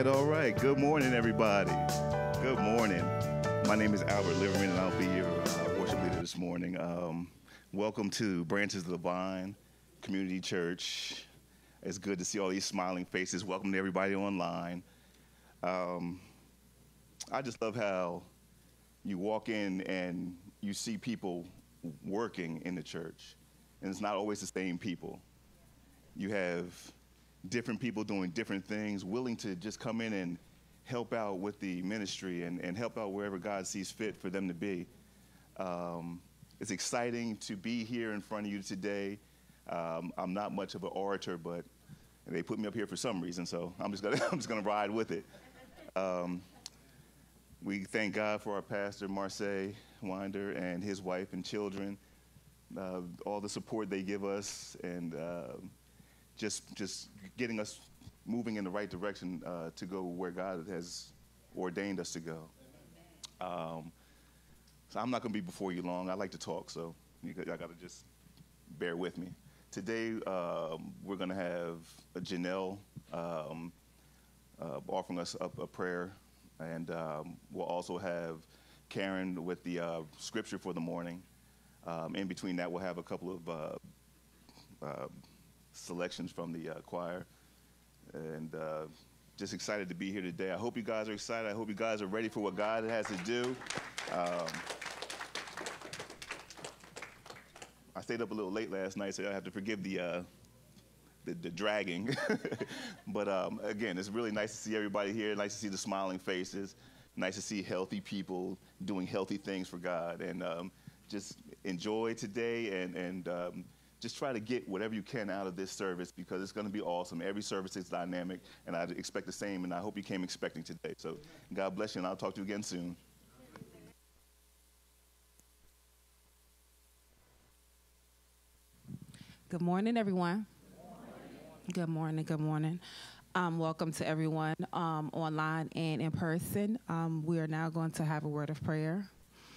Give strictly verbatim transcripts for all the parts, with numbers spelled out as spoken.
right, all right. Good morning, everybody. Good morning. My name is Albert Liverman, and I'll be your uh, worship leader this morning. Um, welcome to Branches of the Vine Community Church. It's good to see all these smiling faces. Welcome to everybody online. Um, I just love how you walk in and you see people working in the church, and it's not always the same people. You have different people doing different things, willing to just come in and help out with the ministry and, and help out wherever God sees fit for them to be. Um, it's exciting to be here in front of you today. Um, I'm not much of an orator, but they put me up here for some reason, so I'm just gonna I'm just gonna ride with it. Um, we thank God for our pastor Marsay Winder and his wife and children, uh, all the support they give us, and uh, just just getting us moving in the right direction uh, to go where God has ordained us to go. Um, so I'm not going to be before you long. I like to talk, so you got, I got to just bear with me. Today um, we're going to have Janelle um, uh, offering us a, a prayer, and um, we'll also have Karen with the uh, scripture for the morning. Um, in between that, we'll have a couple of uh, uh, selections from the uh, choir, and uh, just excited to be here today. I hope you guys are excited. I hope you guys are ready for what God has to do. Um, I stayed up a little late last night, so I have to forgive the uh, the, the dragging. But um, again, it's really nice to see everybody here. Nice to see the smiling faces. Nice to see healthy people doing healthy things for God. And um, just enjoy today and and. Um, Just try to get whatever you can out of this service, because it's going to be awesome. Every service is dynamic, and I expect the same, and I hope you came expecting today. So God bless you, and I'll talk to you again soon. Good morning, everyone. Good morning, good morning. Um, welcome to everyone um, online and in person. Um, we are now going to have a word of prayer.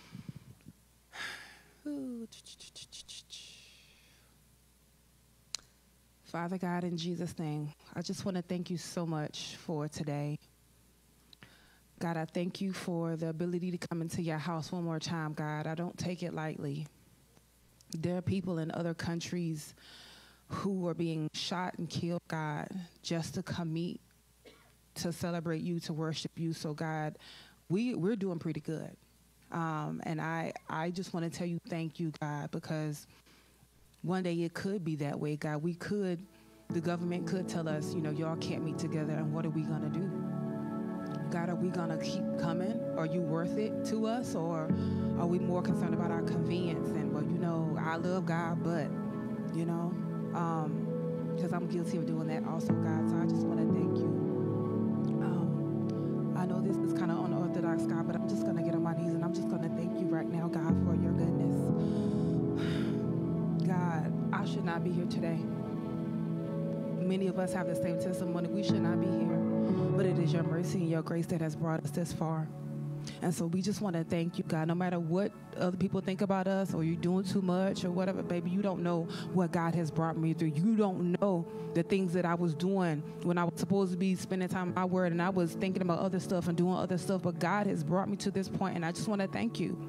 Father God, in Jesus' name, I just want to thank you so much for today. God, I thank you for the ability to come into your house one more time, God. I don't take it lightly. There are people in other countries who are being shot and killed, God, just to come meet, to celebrate you, to worship you. So, God, we, we're doing pretty good. Um, and I, I just want to tell you thank you, God, because one day it could be that way, God. We could, the government could tell us, you know, y'all can't meet together, and what are we going to do? God, are we going to keep coming? Are you worth it to us, or are we more concerned about our convenience? And, well, you know, I love God, but, you know, because um, I'm guilty of doing that also, God. So I just want to thank you. Um, I know this is kind of unorthodox, God, but I'm just going to get on my knees, and I'm just going to thank you right now, God, for your goodness. God, I should not be here today. Many of us have the same testimony. We should not be here, but it is your mercy and your grace that has brought us this far. And so we just want to thank you, God. No matter what other people think about us, or you're doing too much or whatever, baby, you don't know what God has brought me through. You don't know the things that I was doing when I was supposed to be spending time in my word, and I was thinking about other stuff and doing other stuff, but God has brought me to this point, and I just want to thank you.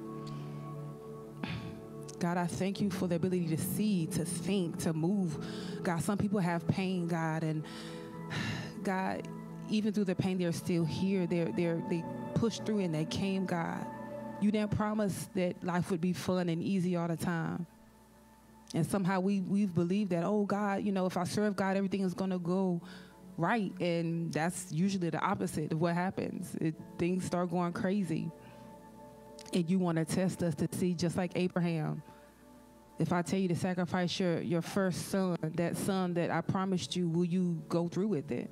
God, I thank you for the ability to see, to think, to move. God, some people have pain, God, and God, even through the pain, they're still here. They're, they're, they pushed through and they came, God. You didn't promise that life would be fun and easy all the time. And somehow we, we've believed that, oh, God, you know, if I serve God, everything is going to go right. And that's usually the opposite of what happens. It, things start going crazy. And you want to test us to see, just like Abraham. If I tell you to sacrifice your, your first son, that son that I promised you, will you go through with it?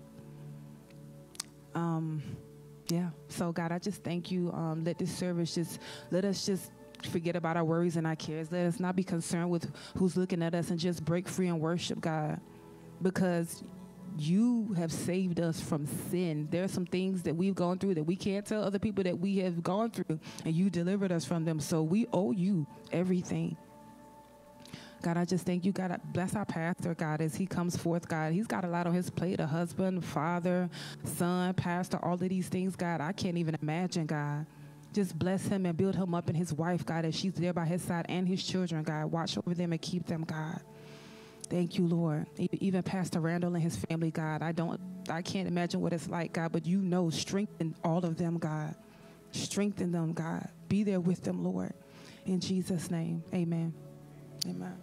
Um, yeah. So, God, I just thank you. Um, let this service just, let us just forget about our worries and our cares. Let us not be concerned with who's looking at us, and just break free and worship, God. Because you have saved us from sin. There are some things that we've gone through that we can't tell other people that we have gone through, and you delivered us from them. So we owe you everything. God, I just thank you, God. I bless our pastor, God, as he comes forth, God. He's got a lot on his plate, a husband, father, son, pastor, all of these things, God. I can't even imagine, God. Just bless him and build him up and his wife, God, as she's there by his side, and his children, God. Watch over them and keep them, God. Thank you, Lord. Even Pastor Randall and his family, God. I don't, I can't imagine what it's like, God, but you know, strengthen all of them, God. Strengthen them, God. Be there with them, Lord. In Jesus' name, amen. Amen.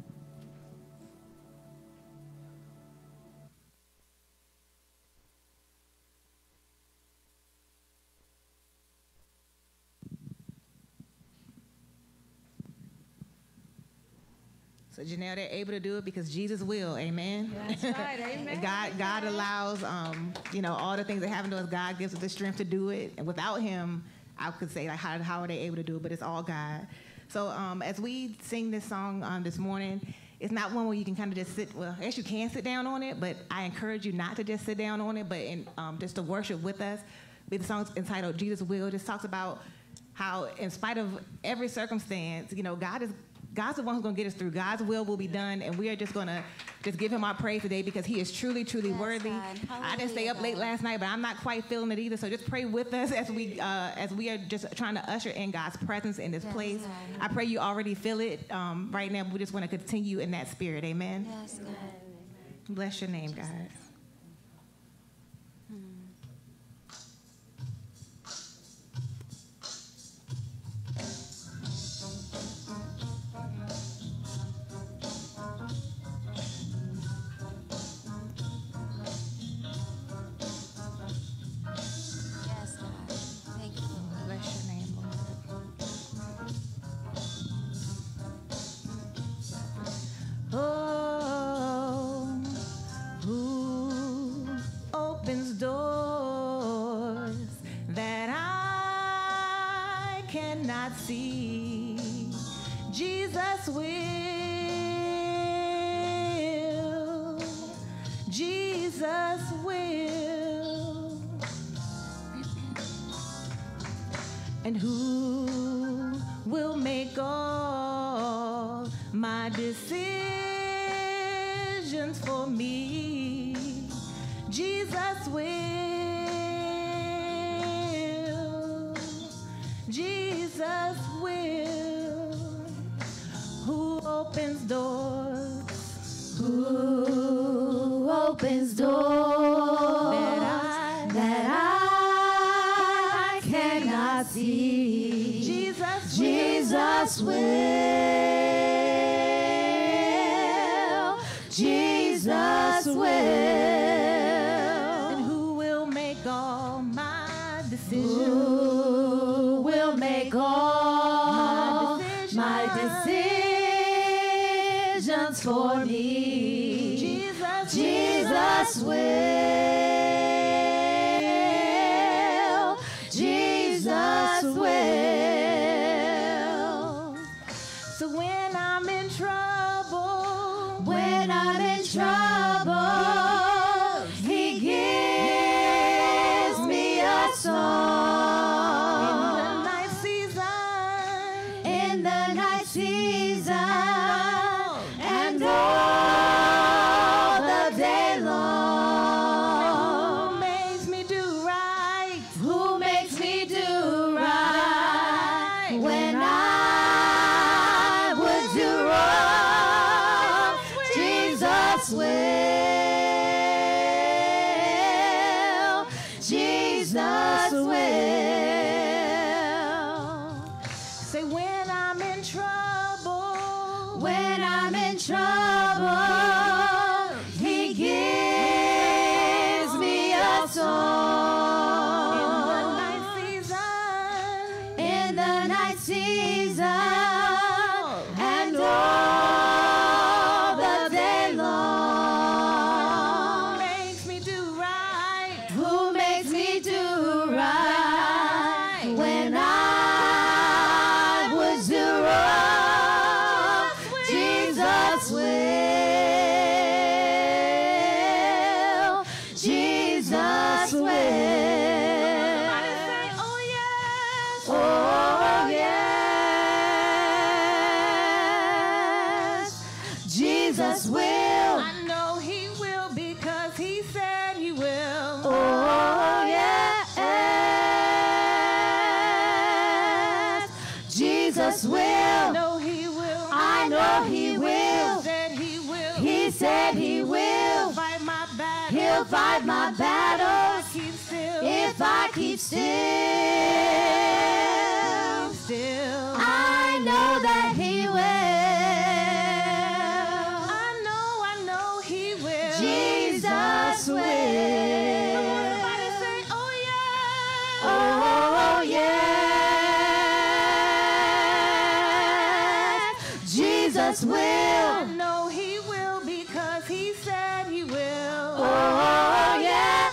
So Janelle, they're able to do it because Jesus will, amen? That's right, amen. God, God allows, um, you know, all the things that happen to us, God gives us the strength to do it. And without him, I could say, like, how, how are they able to do it? But it's all God. So um, as we sing this song um, this morning, it's not one where you can kind of just sit, well, I guess you can sit down on it, but I encourage you not to just sit down on it, but in, um, just to worship with us. The song's entitled Jesus Will. It just talks about how in spite of every circumstance, you know, God is God's the one who's going to get us through. God's will will be done, and we are just going to just give him our praise today because he is truly, truly yes, worthy. I didn't stay up God. late last night, but I'm not quite feeling it either. So just pray with us as we uh, as we are just trying to usher in God's presence in this yes, place. God. I pray you already feel it um, right now, but we just want to continue in that spirit. Amen. Yes, God. Bless your name, God. See, Jesus will, Jesus will, and who will make all my decisions for me? Jesus will. Jesus will, who opens doors, who opens doors that I, that I cannot see. Jesus, Jesus will, Jesus will, and who will make all my decisions? Who will make all my decisions for me? Jesus, Jesus will, Jesus will. So when I'm in trouble, when I'm in trouble, he gives me a song. Season and all the day long. Who makes me do right? Who makes me do right when I would do wrong? Jesus will, Jesus will. Say when I'm in trouble, when I'm in trouble, he gives me a song. In the night season, in the night season, and all the day long. Who makes me do right? Who makes me do right when I would do wrong? Jesus will. Jesus will. I know he will because he said he will. Oh, yes. Jesus will. I know he will. I know he will. He said he will. He said he will. Fight my battle. He'll fight my battles Keep still. if I keep still. Still. I know that he will. I know, I know he will. Jesus will. Come on, somebody say, oh yeah. Oh, yeah. Jesus will. I know he will because he said he will. Oh, yeah.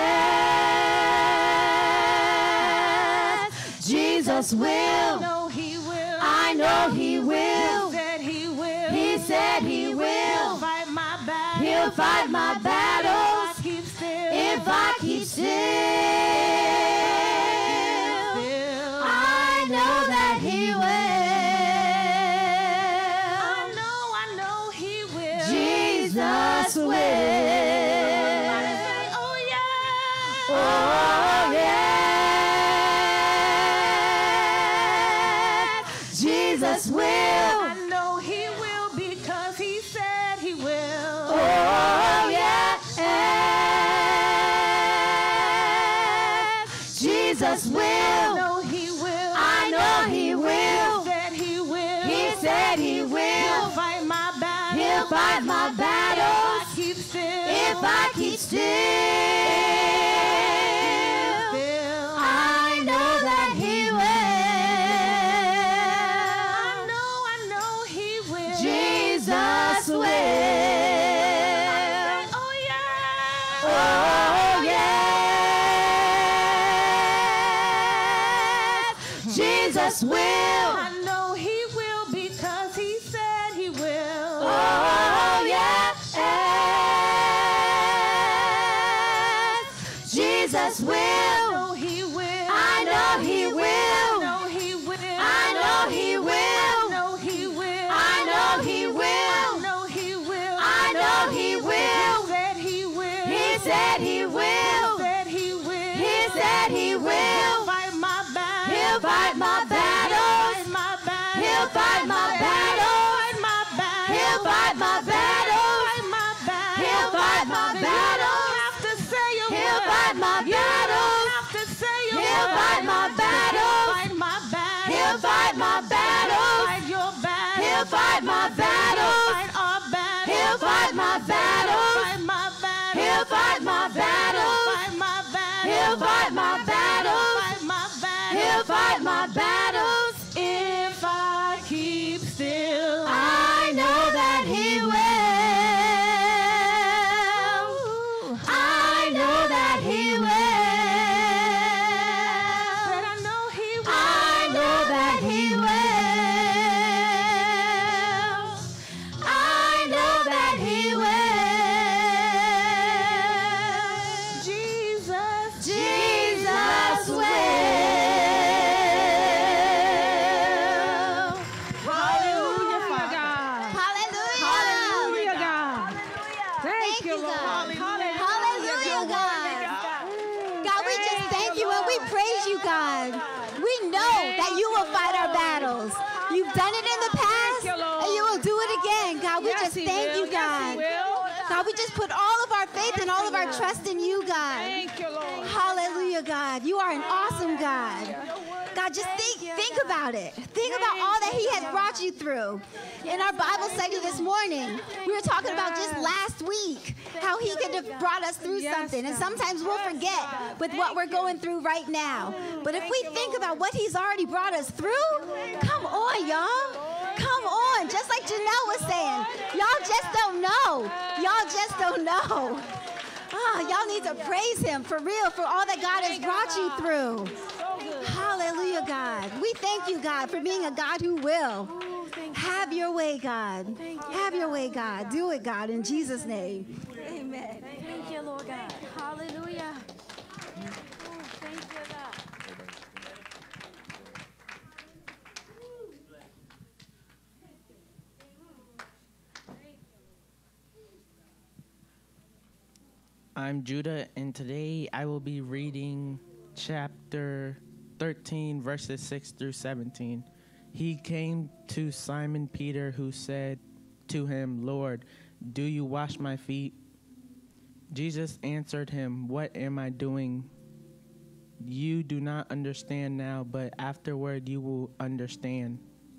Jesus will. I know he will. I know he will. He said he will. He said he will. Fight my battle. He'll fight my battles If I keep still. if I keep still. Still. I know that he I will. know, I know he will. Jesus will. Somebody say, oh yeah. Oh, yeah. Jesus will. I know he will because he said he will. Oh, yeah. Jesus will. I know he will. I know he will. He said he will. He said he He'll will. fight my battle. He'll fight my If battles I keep still. if I keep still. Still. I know that he will. I know, I know he will. Jesus will. Oh yeah. Oh, yeah. Jesus will. I know he will because he said he will. Oh, yeah. Jesus will. I know he will. I know he will. I know he will. I know he will. I know he will. I know he will. I know he will. I know he will. He said he will. He said he will. He said he will. He said he will. Fight my battle. He'll fight my battles. Fight my battle. He'll fight my battles. Fight my battle. He'll fight my battles. Fight my battle. He'll fight my You battles. don't have to say a He'll word. fight my You don't battles. have to say a He'll word. fight my battles. Fight my battle. He'll fight my battles. Fight your battle. He'll fight my battles. Fight our battle. He'll fight my battles. Fight my battle. He'll fight my battles. Fight my battle. He'll fight my battles. Fight my battle. He'll fight my battles. If I keep still. I know that he will. I know that he will. But I know he will. I know that he will. I know that he will. Jesus. Jesus will. Hallelujah, Father. Hallelujah. Hallelujah, God. Thank you, Lord. Hallelujah, God. God, we just thank you and we praise you, God. We know that you will fight our battles. You've done it in the past you, Lord. and you will do it again. God, we Yes, just he thank will. you, Yes, God. he will. God, we just put all of our faith and all of our trust in you, God. Thank you, Lord. Hallelujah, God. You are an awesome God. God, just think think about it. Think about all that he has brought you through. In our Bible study this morning, we were talking about just last week how he could have brought us through Yes, something. And God. sometimes we'll forget with what we're going through right now. But if we think about what he's already brought us through, come on, y'all. Come on. Just like Janelle was saying, y'all just don't know. Y'all just don't know. Ah, y'all need to praise him for real for all that God has brought you through. Hallelujah, God. We thank you, God, for being a God who will. Have your way, God. Have your way, God. Do it, God, in Jesus' name. Amen. Thank you, Lord God. Hallelujah. Oh, thank you, God. I'm Judah, and today I will be reading chapter thirteen, verses six through seventeen. He came to Simon Peter, who said to him, "Lord, do you wash my feet?" Jesus answered him, "What am I doing? You do not understand now, but afterward you will understand."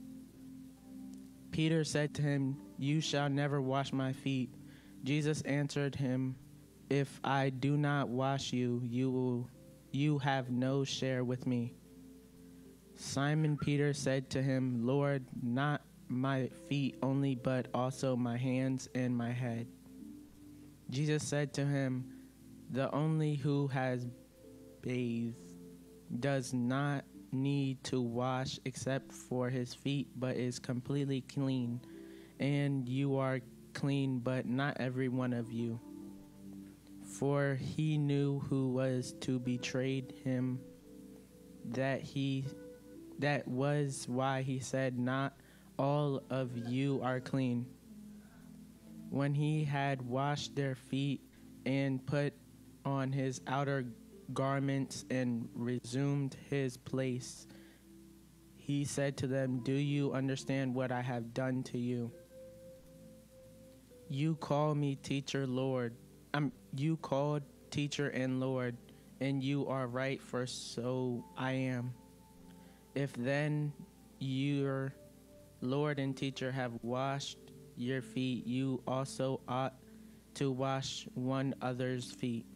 Peter said to him, "You shall never wash my feet." Jesus answered him, "If I do not wash you, you will you have no share with me." Simon Peter said to him, "Lord, not my feet only, but also my hands and my head." Jesus said to him, "The only who has bathed does not need to wash except for his feet, but is completely clean. And you are clean, but not every one of you." For he knew who was to betray him, that he that was why he said, "Not all of you are clean." When he had washed their feet and put on his outer garments and resumed his place, he said to them, "Do you understand what I have done to you? You call me teacher, Lord. Um, you called teacher and Lord, and you are right, for so I am. If then your Lord and teacher have washed your feet, you also ought to wash one another's feet.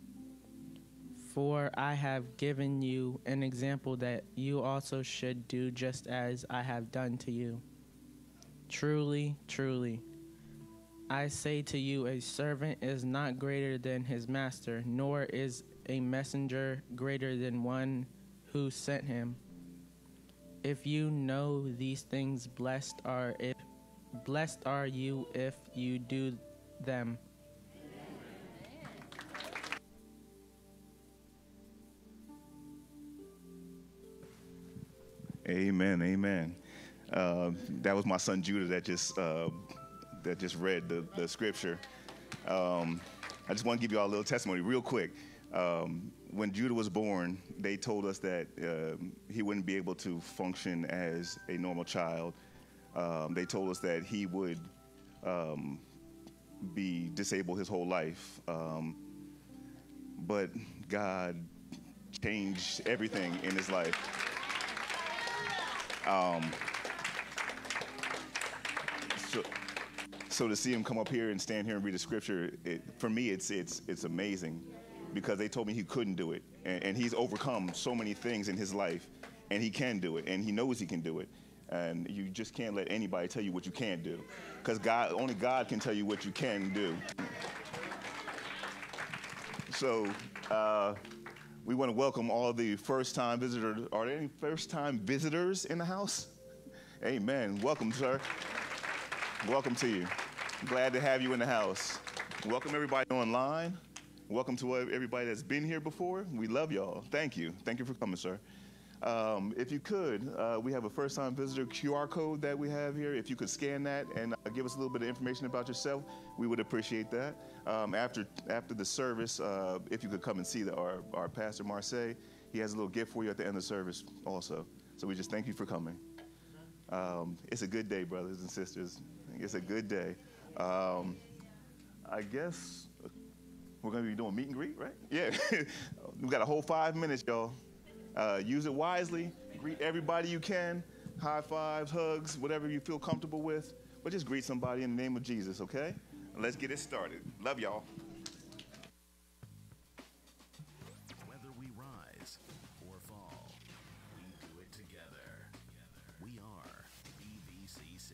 For I have given you an example that you also should do just as I have done to you. Truly, truly, I say to you, a servant is not greater than his master, nor is a messenger greater than one who sent him. If you know these things, blessed are if blessed are you if you do them." Amen, amen. Uh, that was my son Judah that just uh, that just read the, the scripture. Um, I just want to give you all a little testimony real quick. Um, when Judah was born, they told us that uh, he wouldn't be able to function as a normal child. Um, they told us that he would um, be disabled his whole life. Um, but God changed everything in his life. Um, so, so to see him come up here and stand here and read the scripture, it, for me, it's it's it's amazing, because they told me he couldn't do it, and, and he's overcome so many things in his life, and he can do it, and he knows he can do it, and you just can't let anybody tell you what you can't do, because God, only God can tell you what you can do. So. Uh, We want to welcome all the first-time visitors. Are there any first-time visitors in the house? Amen. Welcome, sir. Welcome to you. Glad to have you in the house. Welcome everybody online. Welcome to everybody that's been here before. We love y'all. Thank you. Thank you for coming, sir. Um, if you could, uh, we have a first-time visitor Q R code that we have here. If you could scan that and uh, give us a little bit of information about yourself, we would appreciate that. Um, after after the service, uh, if you could come and see the, our, our pastor, Marsay, he has a little gift for you at the end of the service also. So we just thank you for coming. Um, it's a good day, brothers and sisters. It's a good day. Um, I guess we're going to be doing meet and greet, right? Yeah. We got a whole five minutes, y'all. Uh, use it wisely. Greet everybody you can. High fives, hugs, whatever you feel comfortable with. But just greet somebody in the name of Jesus, okay? Let's get it started. Love y'all. Whether we rise or fall, we do it together. We are B V C C.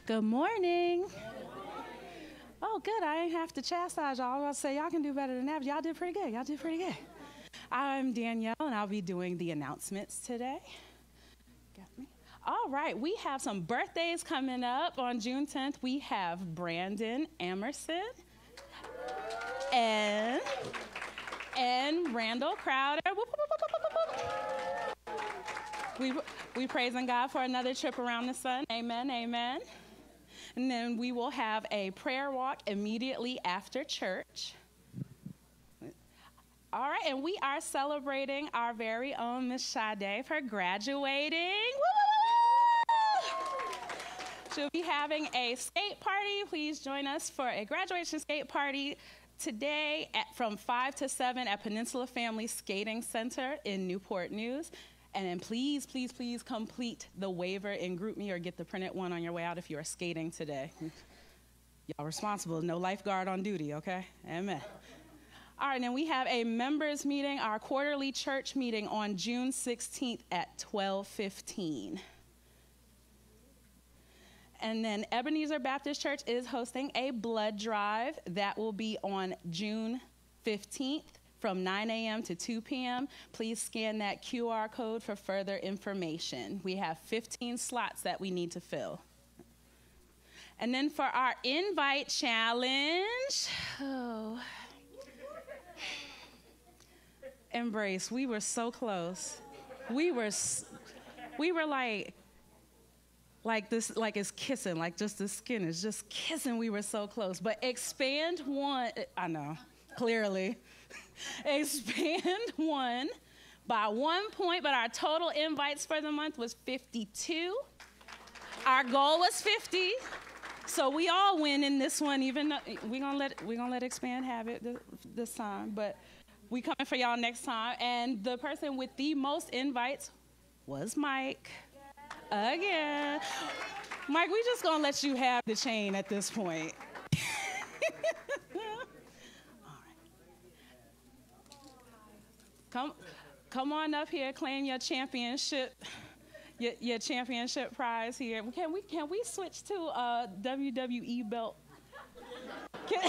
Good morning. Oh, good. I ain't have to chastise y'all. I'll say y'all can do better than that. But y'all did pretty good. Y'all did pretty good. I'm Danielle, and I'll be doing the announcements today. Got me? All right. We have some birthdays coming up on June tenth. We have Brandon Emerson and, and Randall Crowder. We, we praising God for another trip around the sun. Amen, amen. And then we will have a prayer walk immediately after church. All right, and we are celebrating our very own Miss Sade for graduating. Woo! She'll be having a skate party. Please join us for a graduation skate party today at, from five to seven at Peninsula Family Skating Center in Newport News. And then please, please, please complete the waiver in GroupMe or get the printed one on your way out if you are skating today. Y'all responsible. No lifeguard on duty, okay? Amen. All right, and we have a members meeting, our quarterly church meeting on June sixteenth at twelve fifteen. And then Ebenezer Baptist Church is hosting a blood drive that will be on June fifteenth. From nine a.m. to two p.m. Please scan that Q R code for further information. We have fifteen slots that we need to fill. And then for our invite challenge, oh, Embrace, we were so close. We were, we were like, like this, like it's kissing, like just the skin is just kissing. We were so close. But expand one, I know, clearly. Expand one by one point, but our total invites for the month was fifty-two. Our goal was fifty, so we all win in this one. Even though we're gonna let we gonna let Expand have it this, this time, but we coming for y'all next time. And the person with the most invites was Mike. Again, Mike, we just gonna let you have the chain at this point. Come, come on up here, claim your championship, your, your championship prize here. Can we can we switch to a W W E belt? Can,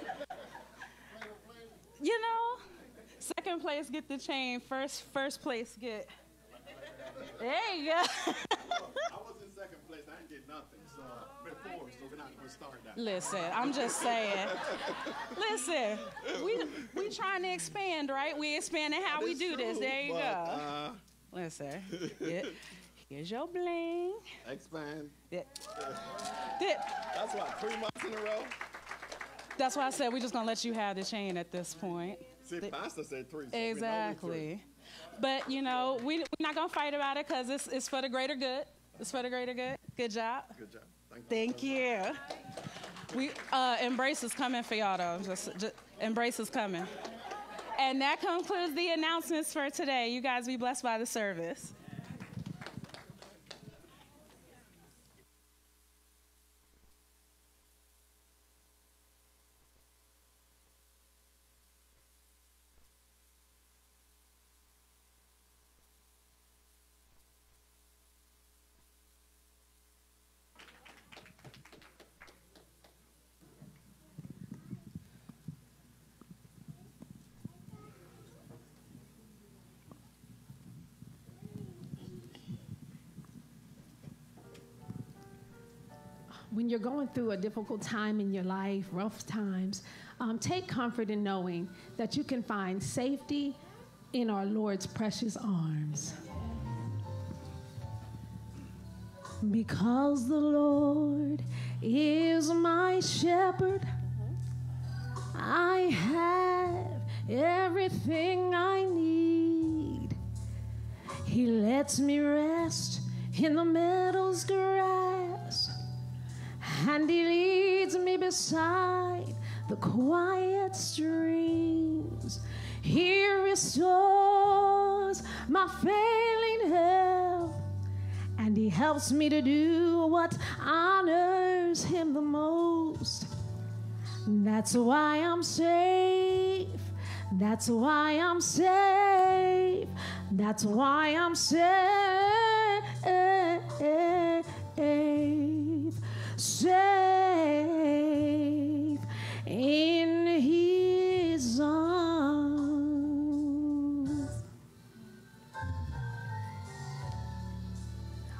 you know, second place get the chain. First first place get. There you go. I was in second place. I didn't get nothing. So before, so we're not gonna start that. Listen, I'm just saying. Listen, we we trying to expand, right? We expanding how we do this. There you but, go. Uh, Listen, here, here's your bling. Expand. Yeah. Yeah. That's what, three months in a row? That's why I said we're just gonna let you have the chain at this point. See, The- Pastor said three. So Exactly. But, you know, we, we're not going to fight about it because it's, it's for the greater good. It's for the greater good. Good job. Good job. Thank you. Thank you. We uh, Embrace is coming for y'all, though. Just, just Embrace is coming. And that concludes the announcements for today. You guys be blessed by the service. When you're going through a difficult time in your life, rough times, um, take comfort in knowing that you can find safety in our Lord's precious arms. Because the Lord is my shepherd, I have everything I need. He lets me rest in the meadow's grass, and he leads me beside the quiet streams. He restores my failing health, and he helps me to do what honors him the most. That's why I'm safe. That's why I'm safe. That's why I'm safe.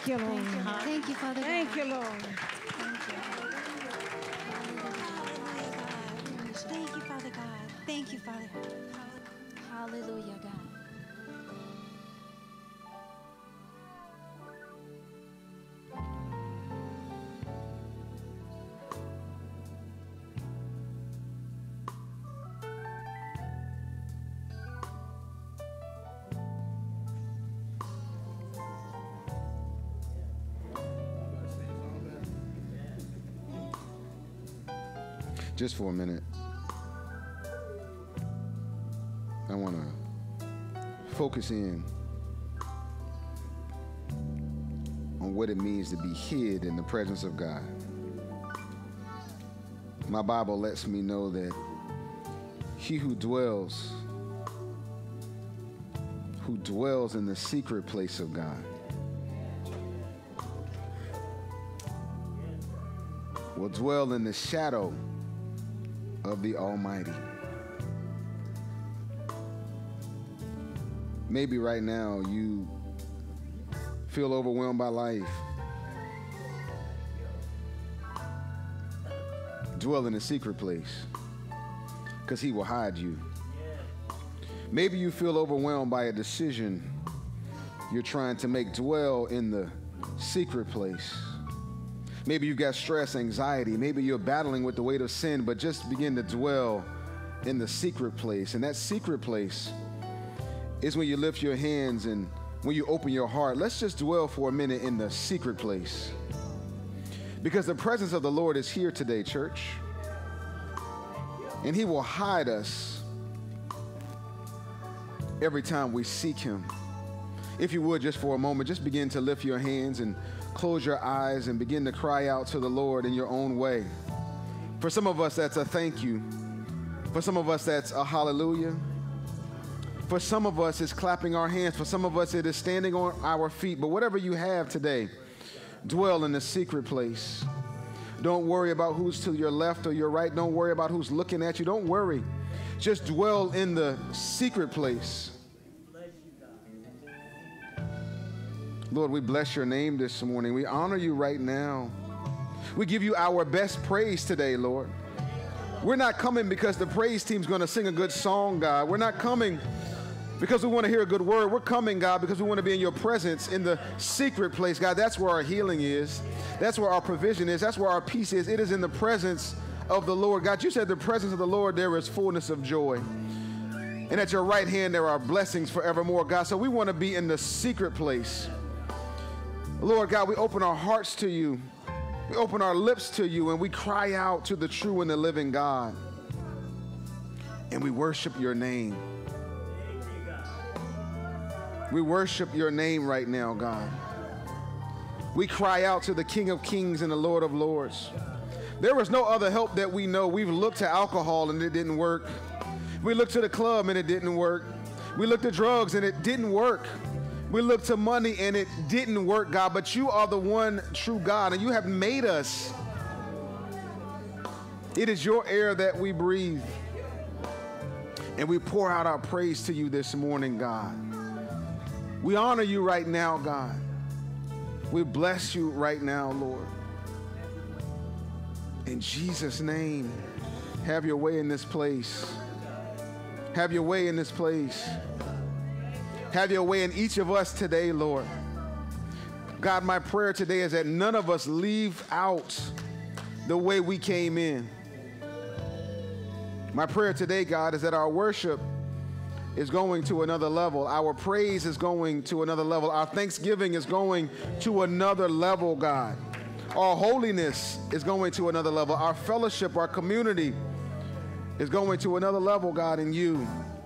Thank you, Lord. Thank you, Father God. Thank you, Lord. Thank you, Father God. Thank you, Father God. Hallelujah, God. Just for a minute, I want to focus in on what it means to be hid in the presence of God. My Bible lets me know that he who dwells, who dwells in the secret place of God will dwell in the shadow of the Almighty. Maybe right now you feel overwhelmed by life. Dwell in a secret place, because he will hide you. Maybe you feel overwhelmed by a decision you're trying to make. Dwell in the secret place. Maybe you've got stress, anxiety. Maybe you're battling with the weight of sin, but just begin to dwell in the secret place. And that secret place is when you lift your hands and when you open your heart. Let's just dwell for a minute in the secret place, because the presence of the Lord is here today, church. And he will hide us every time we seek him. If you would, just for a moment, just begin to lift your hands and close your eyes and begin to cry out to the Lord in your own way. For some of us, that's a thank you. For some of us, that's a hallelujah. For some of us, it's clapping our hands. For some of us, it is standing on our feet. But whatever you have today, dwell in the secret place. Don't worry about who's to your left or your right. Don't worry about who's looking at you. Don't worry. Just dwell in the secret place. Lord, we bless your name this morning. We honor you right now. We give you our best praise today, Lord. We're not coming because the praise team's going to sing a good song, God. We're not coming because we want to hear a good word. We're coming, God, because we want to be in your presence in the secret place, God. That's where our healing is. That's where our provision is. That's where our peace is. It is in the presence of the Lord. God, you said the presence of the Lord, there is fullness of joy. And at your right hand, there are blessings forevermore, God. So we want to be in the secret place. Lord God, we open our hearts to you. We open our lips to you, and we cry out to the true and the living God. And we worship your name. We worship your name right now, God. We cry out to the King of Kings and the Lord of Lords. There was no other help that we know. We've looked to alcohol and it didn't work. We looked to the club and it didn't work. We looked at drugs and it didn't work. We looked to money and it didn't work, God, but you are the one true God, and you have made us. It is your air that we breathe. And we pour out our praise to you this morning, God. We honor you right now, God. We bless you right now, Lord. In Jesus' name, have your way in this place. Have your way in this place. Have your way in each of us today, Lord. God, my prayer today is that none of us leave out the way we came in. My prayer today, God, is that our worship is going to another level. Our praise is going to another level. Our thanksgiving is going to another level, God. Our holiness is going to another level. Our fellowship, our community is going to another level, God, in you.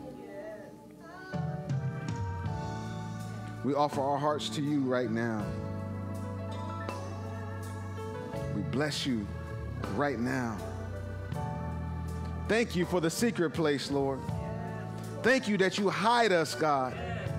We offer our hearts to you right now. We bless you right now. Thank you for the secret place, Lord. Thank you that you hide us, God.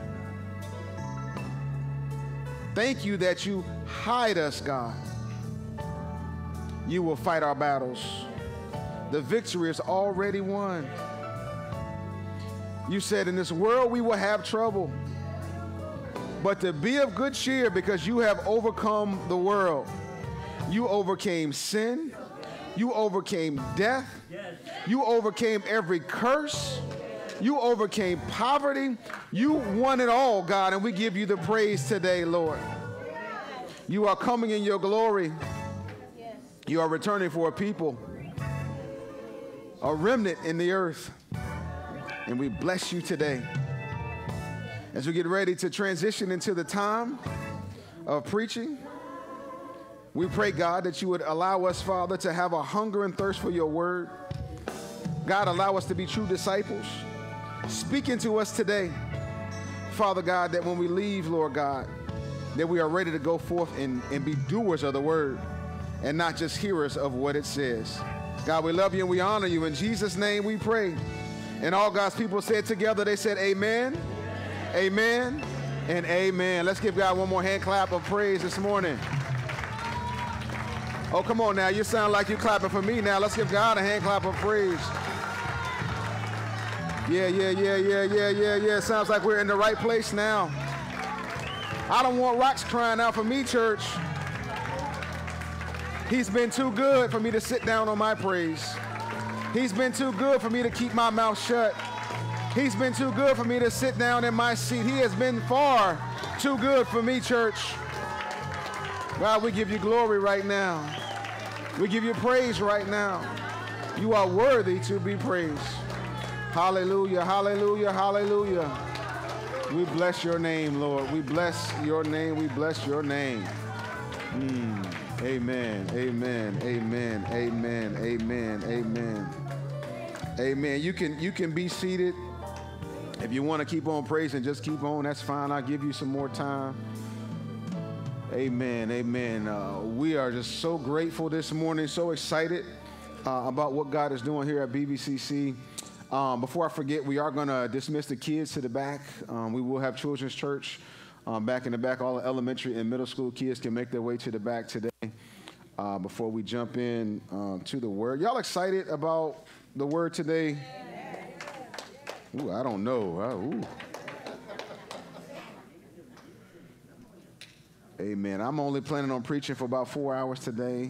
Thank you that you hide us, God. You will fight our battles. The victory is already won. You said in this world we will have trouble. but to be of good cheer because you have overcome the world. You overcame sin. You overcame death. You overcame every curse. You overcame poverty. You won it all, God, and we give you the praise today, Lord. You are coming in your glory. You are returning for a people, a remnant in the earth. And we bless you today. As we get ready to transition into the time of preaching, we pray, God, that you would allow us, Father, to have a hunger and thirst for your word. God, allow us to be true disciples. Speak into us today, Father God, that when we leave, Lord God, that we are ready to go forth and, and be doers of the word and not just hearers of what it says. God, we love you and we honor you. In Jesus' name we pray. And all God's people said together, they said amen, amen, and amen. Let's give God one more hand clap of praise this morning. Oh, come on now. You sound like you're clapping for me now. Let's give God a hand clap of praise. Yeah, yeah, yeah, yeah, yeah, yeah, yeah. Sounds like we're in the right place now. I don't want rocks crying out for me, church. He's been too good for me to sit down on my praise. He's been too good for me to keep my mouth shut. He's been too good for me to sit down in my seat. He has been far too good for me, church. God, we give you glory right now. We give you praise right now. You are worthy to be praised. Hallelujah, hallelujah, hallelujah. We bless your name, Lord. We bless your name. We bless your name. Mm. Amen, amen, amen, amen, amen, amen. Amen. You can, you can be seated. If you want to keep on praising, just keep on. That's fine. I'll give you some more time. Amen, amen. Uh, we are just so grateful this morning, so excited uh, about what God is doing here at B V C C. Um, before I forget, we are going to dismiss the kids to the back. Um, we will have children's church um, back in the back. All the elementary and middle school kids can make their way to the back today uh, before we jump in um, to the word. Y'all excited about the word today? Ooh, I don't know. Uh, ooh. Amen. I'm only planning on preaching for about four hours today.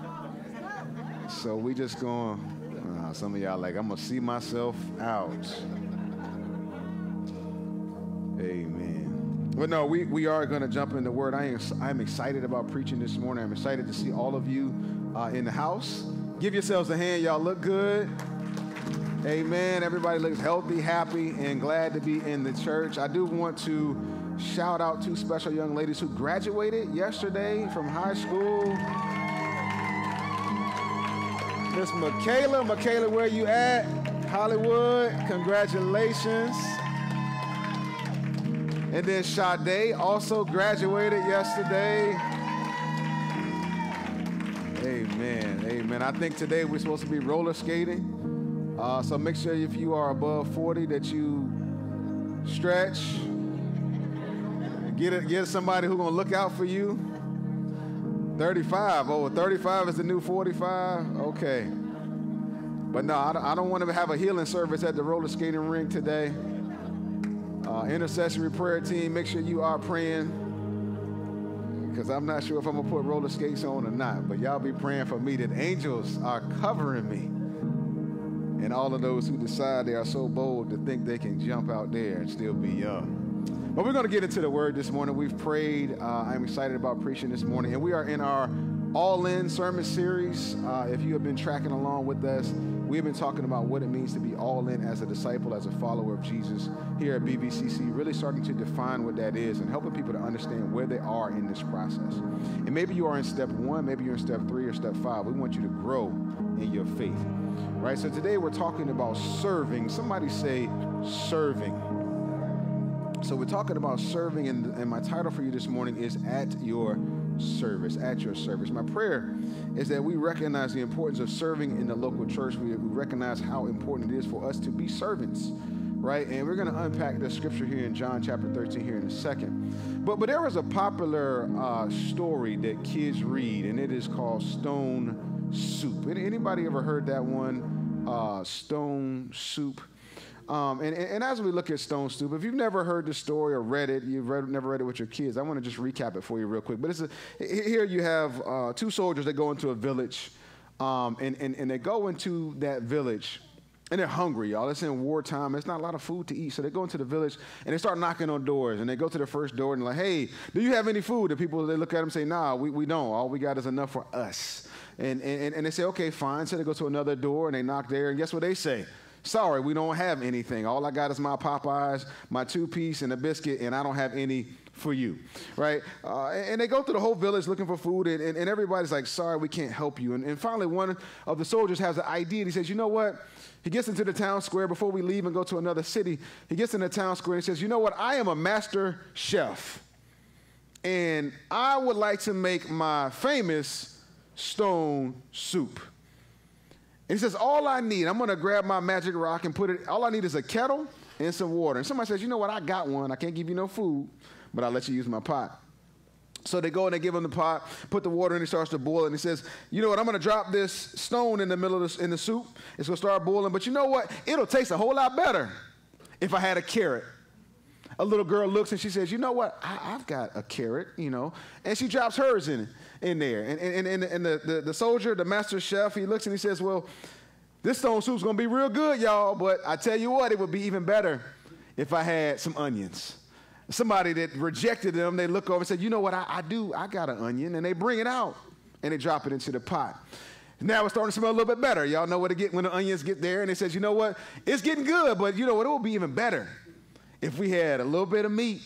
So we just going, uh, some of y'all like, I'm going to see myself out. Amen. But no, we, we are going to jump in the word. I am, I'm excited about preaching this morning. I'm excited to see all of you uh, in the house. Give yourselves a hand. Y'all look good. Amen. Everybody looks healthy, happy, and glad to be in the church. I do want to shout out two special young ladies who graduated yesterday from high school. Miss Michaela. Michaela, where you at? Hollywood. Congratulations. And then Sade also graduated yesterday. Amen. Amen. I think today we're supposed to be roller skating. Uh, so make sure if you are above forty that you stretch. Get, it, get somebody who's going to look out for you. thirty-five. Oh, thirty-five is the new forty-five? Okay. But no, I don't, I don't want to have a healing service at the roller skating rink today. Uh, intercessory prayer team, make sure you are praying. Because I'm not sure if I'm going to put roller skates on or not. But y'all be praying for me that angels are covering me. And all of those who decide they are so bold to think they can jump out there and still be young. But we're going to get into the word this morning. We've prayed. Uh, I'm excited about preaching this morning. And we are in our All-In sermon series. Uh, if you have been tracking along with us, we've been talking about what it means to be all-in as a disciple, as a follower of Jesus here at B V C C, really starting to define what that is and helping people to understand where they are in this process. And maybe you are in step one, maybe you're in step three or step five. We want you to grow in your faith, right? So today we're talking about serving. Somebody say serving. So we're talking about serving, and, and my title for you this morning is At Your Service, At Your Service. My prayer is that we recognize the importance of serving in the local church. We, we recognize how important it is for us to be servants, right? And we're going to unpack the scripture here in John chapter thirteen here in a second. But, but there was a popular uh, story that kids read, and it is called Stone Soup. Anybody ever heard that one? Uh, Stone Soup. Um, and, and, and as we look at Stone Soup, if you've never heard the story or read it, you've read, never read it with your kids, I want to just recap it for you real quick. But it's a, here you have uh, two soldiers that go into a village, um, and, and, and they go into that village, and they're hungry, y'all. It's in wartime. There's not a lot of food to eat. So they go into the village, and they start knocking on doors. And they go to the first door, and they're like, hey, do you have any food? The people, they look at them and say, nah, we, we don't. All we got is enough for us. And, and, and they say, okay, fine. So they go to another door, and they knock there, and guess what they say? Sorry, we don't have anything. All I got is my Popeyes, my two-piece, and a biscuit, and I don't have any for you, right? Uh, and, and they go through the whole village looking for food, and, and, and everybody's like, sorry, we can't help you. And, and finally, one of the soldiers has an idea, and he says, you know what? He gets into the town square before we leave and go to another city. He gets in the town square, and he says, you know what? I am a master chef, and I would like to make my famous stone soup. And he says, all I need, I'm going to grab my magic rock and put it, all I need is a kettle and some water. And somebody says, you know what, I got one. I can't give you no food, but I'll let you use my pot. So they go and they give him the pot, put the water in, it starts to boil, and he says, you know what, I'm going to drop this stone in the middle of the, in the soup. It's going to start boiling, but you know what, it'll taste a whole lot better if I had a carrot. A little girl looks and she says, you know what, I, I've got a carrot, you know, and she drops hers in, in there. And, and, and, and the, the, the soldier, the master chef, he looks and he says, well, this stone soup's going to be real good, y'all, but I tell you what, it would be even better if I had some onions. Somebody that rejected them, they look over and say, you know what, I, I do, I got an onion, and they bring it out, and they drop it into the pot. Now it's starting to smell a little bit better. Y'all know what to get when the onions get there, and they says, you know what, it's getting good, but you know what, it will be even better if we had a little bit of meat.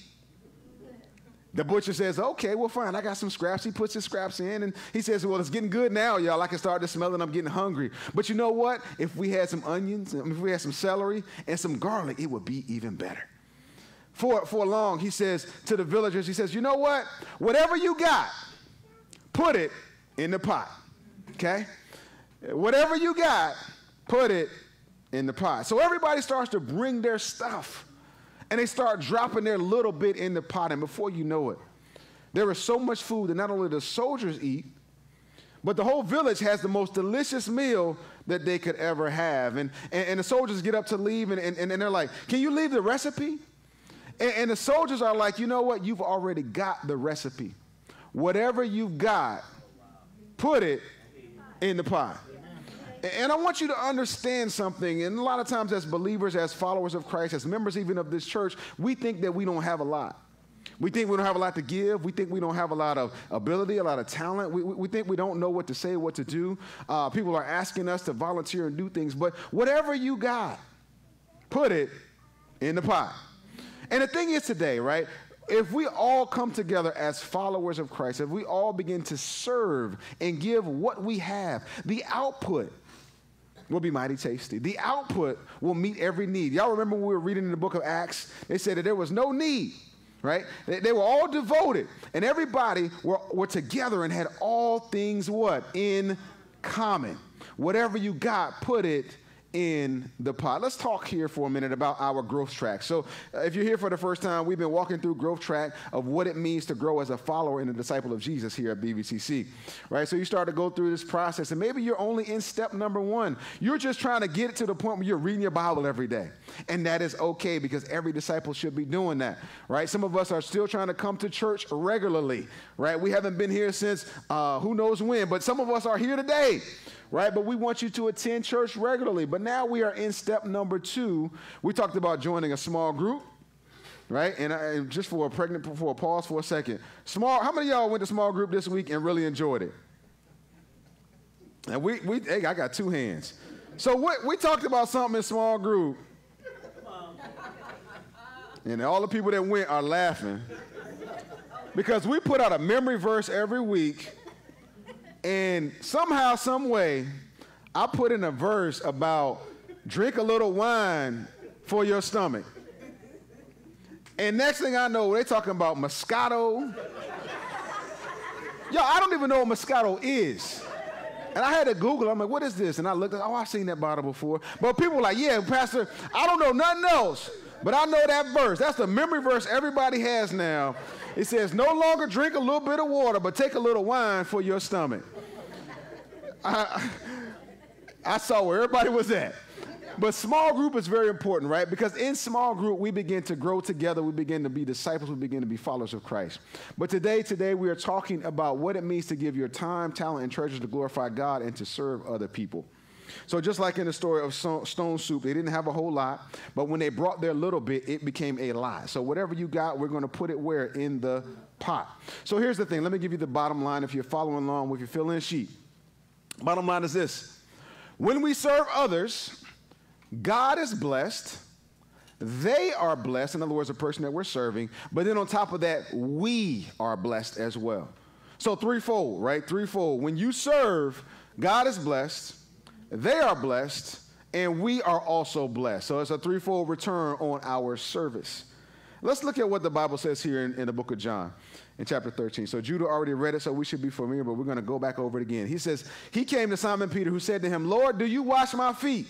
The butcher says, okay, well, fine, I got some scraps. He puts his scraps in, and he says, well, it's getting good now, y'all. I can start to smell it, and I'm getting hungry. But you know what? If we had some onions, if we had some celery and some garlic, it would be even better. For, for long, he says to the villagers, he says, you know what? Whatever you got, put it in the pot, okay? Whatever you got, put it in the pot. So everybody starts to bring their stuff. And they start dropping their little bit in the pot, and before you know it, there is so much food that not only the soldiers eat, but the whole village has the most delicious meal that they could ever have. And, and, and the soldiers get up to leave, and, and, and they're like, can you leave the recipe? And, and the soldiers are like, you know what? You've already got the recipe. Whatever you've got, put it in the pot. And I want you to understand something, and a lot of times as believers, as followers of Christ, as members even of this church, we think that we don't have a lot. We think we don't have a lot to give. We think we don't have a lot of ability, a lot of talent. We, we think we don't know what to say, what to do. Uh, people are asking us to volunteer and do things, but whatever you got, put it in the pot. And the thing is today, right, if we all come together as followers of Christ, if we all begin to serve and give what we have, the output will be mighty tasty. The output will meet every need. Y'all remember when we were reading in the book of Acts, they said that there was no need, right? They, they were all devoted, and everybody were, were together and had all things what? In common. Whatever you got, put it in the pot. Let's talk here for a minute about our growth track. So uh, if you're here for the first time, we've been walking through growth track of what it means to grow as a follower and a disciple of Jesus here at B V C C, right? So you start to go through this process, and maybe you're only in step number one. You're just trying to get it to the point where you're reading your Bible every day, and that is okay because every disciple should be doing that, right? Some of us are still trying to come to church regularly, right? We haven't been here since uh, who knows when, but some of us are here today, right? But we want you to attend church regularly. But now we are in step number two. We talked about joining a small group, right? And I, just for a pregnant, for a pause for a second. Small. How many of y'all went to small group this week and really enjoyed it? And we, we hey, I got two hands. So we, we talked about something in small group. And all the people that went are laughing because we put out a memory verse every week. And somehow, some way, I put in a verse about drink a little wine for your stomach. And next thing I know, they're talking about Moscato. Yo, I don't even know what Moscato is. And I had to Google, I'm like, what is this? And I looked, oh, I've seen that bottle before. But people were like, yeah, Pastor, I don't know nothing else, but I know that verse. That's the memory verse everybody has now. It says, no longer drink a little bit of water, but take a little wine for your stomach. I, I saw where everybody was at. But small group is very important, right? Because in small group, we begin to grow together. We begin to be disciples. We begin to be followers of Christ. But today, today, we are talking about what it means to give your time, talent, and treasures to glorify God and to serve other people. So just like in the story of Stone Soup, they didn't have a whole lot, but when they brought their little bit, it became a lot. So whatever you got, we're going to put it where? In the pot. So here's the thing. Let me give you the bottom line if you're following along with your fill-in sheet. Bottom line is this. When we serve others, God is blessed, they are blessed, in other words, the person that we're serving, but then on top of that, we are blessed as well. So threefold, right? Threefold. When you serve, God is blessed, they are blessed, and we are also blessed. So it's a threefold return on our service. Let's look at what the Bible says here in, in the book of John, in chapter thirteen. So Judah already read it, so we should be familiar, but we're going to go back over it again. He says, he came to Simon Peter, who said to him, Lord, do you wash my feet?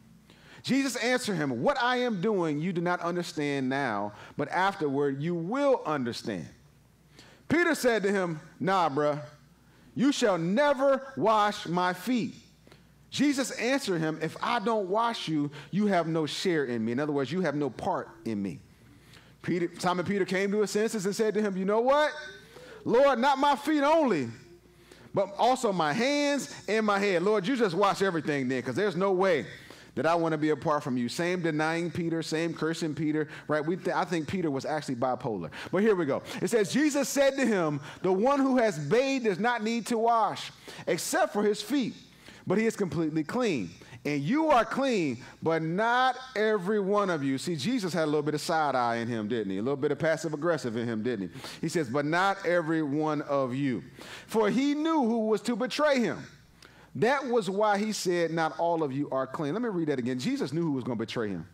Jesus answered him, what I am doing you do not understand now, but afterward you will understand. Peter said to him, nah, bruh, you shall never wash my feet. Jesus answered him, if I don't wash you, you have no share in me. In other words, you have no part in me. Peter, Simon Peter came to his senses and said to him, you know what? Lord, not my feet only, but also my hands and my head. Lord, you just wash everything then, because there's no way that I want to be apart from you. Same denying Peter, same cursing Peter, right? We th- I think Peter was actually bipolar. But here we go. It says, Jesus said to him, the one who has bathed does not need to wash, except for his feet, but he is completely clean. And you are clean, but not every one of you. See, Jesus had a little bit of side eye in him, didn't he? A little bit of passive aggressive in him, didn't he? He says, but not every one of you. For he knew who was to betray him. That was why he said, not all of you are clean. Let me read that again. Jesus knew who was going to betray him.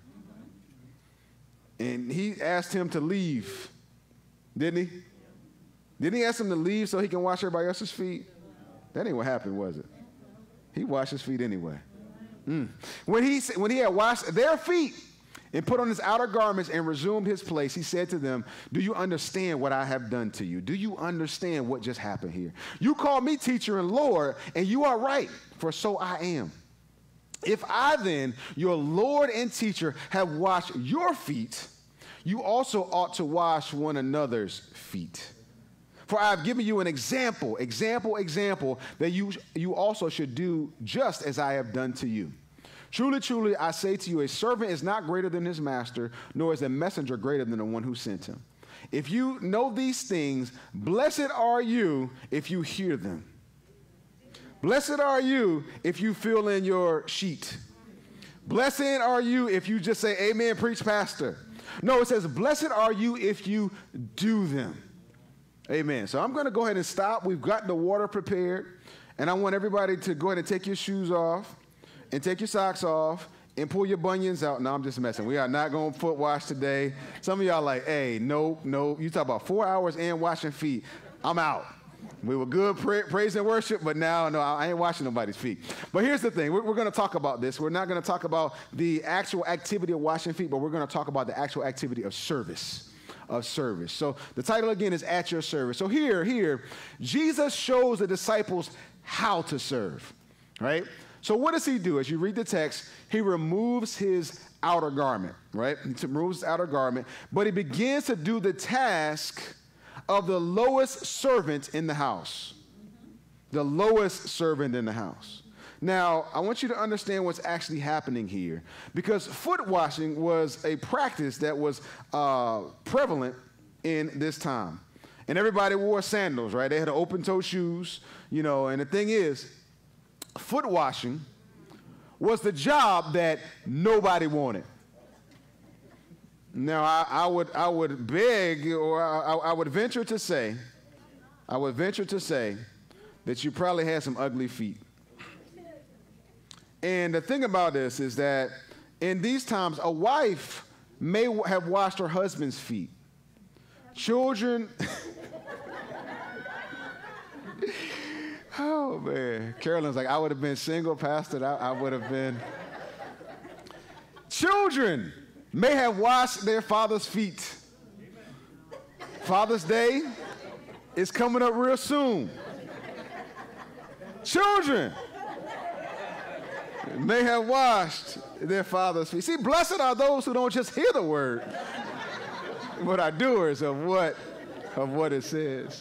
And he asked him to leave, didn't he? Didn't he ask him to leave so he can wash everybody else's feet? That ain't what happened, was it? He washed his feet anyway. Mm. When he, when he had washed their feet and put on his outer garments and resumed his place, he said to them, do you understand what I have done to you? Do you understand what just happened here? You call me teacher and Lord, and you are right, for so I am. If I then, your Lord and teacher, have washed your feet, you also ought to wash one another's feet. For I have given you an example, example, example, that you, you also should do just as I have done to you. Truly, truly, I say to you, a servant is not greater than his master, nor is a messenger greater than the one who sent him. If you know these things, blessed are you if you hear them. Blessed are you if you fill in your sheet. Blessed are you if you just say, amen, preach, pastor. No, it says, blessed are you if you do them. Amen. So I'm going to go ahead and stop. We've got the water prepared, and I want everybody to go ahead and take your shoes off and take your socks off and pull your bunions out. No, I'm just messing. We are not going to foot wash today. Some of y'all like, hey, no, no. You talk about four hours and washing feet. I'm out. We were good pra- praise and worship, but now, no, I ain't washing nobody's feet. But here's the thing. We're, we're going to talk about this. We're not going to talk about the actual activity of washing feet, but we're going to talk about the actual activity of service. Of service. So the title again is At Your Service. So here, here, Jesus shows the disciples how to serve, right? So what does he do? As you read the text, he removes his outer garment, right? He removes his outer garment, but he begins to do the task of the lowest servant in the house. The lowest servant in the house. Now, I want you to understand what's actually happening here, because foot washing was a practice that was uh, prevalent in this time. And everybody wore sandals, right? They had open-toe shoes, you know, and the thing is, foot washing was the job that nobody wanted. Now, I, I would I would beg, or I, I would venture to say, I would venture to say that you probably had some ugly feet. And the thing about this is that in these times, a wife may have washed her husband's feet. Children, oh man, Carolyn's like, I would have been single, pastor, I, I would have been. Children may have washed their father's feet. Father's Day is coming up real soon. Children may have washed their Father's feet. See, blessed are those who don't just hear the word, but are doers of what, of what it says.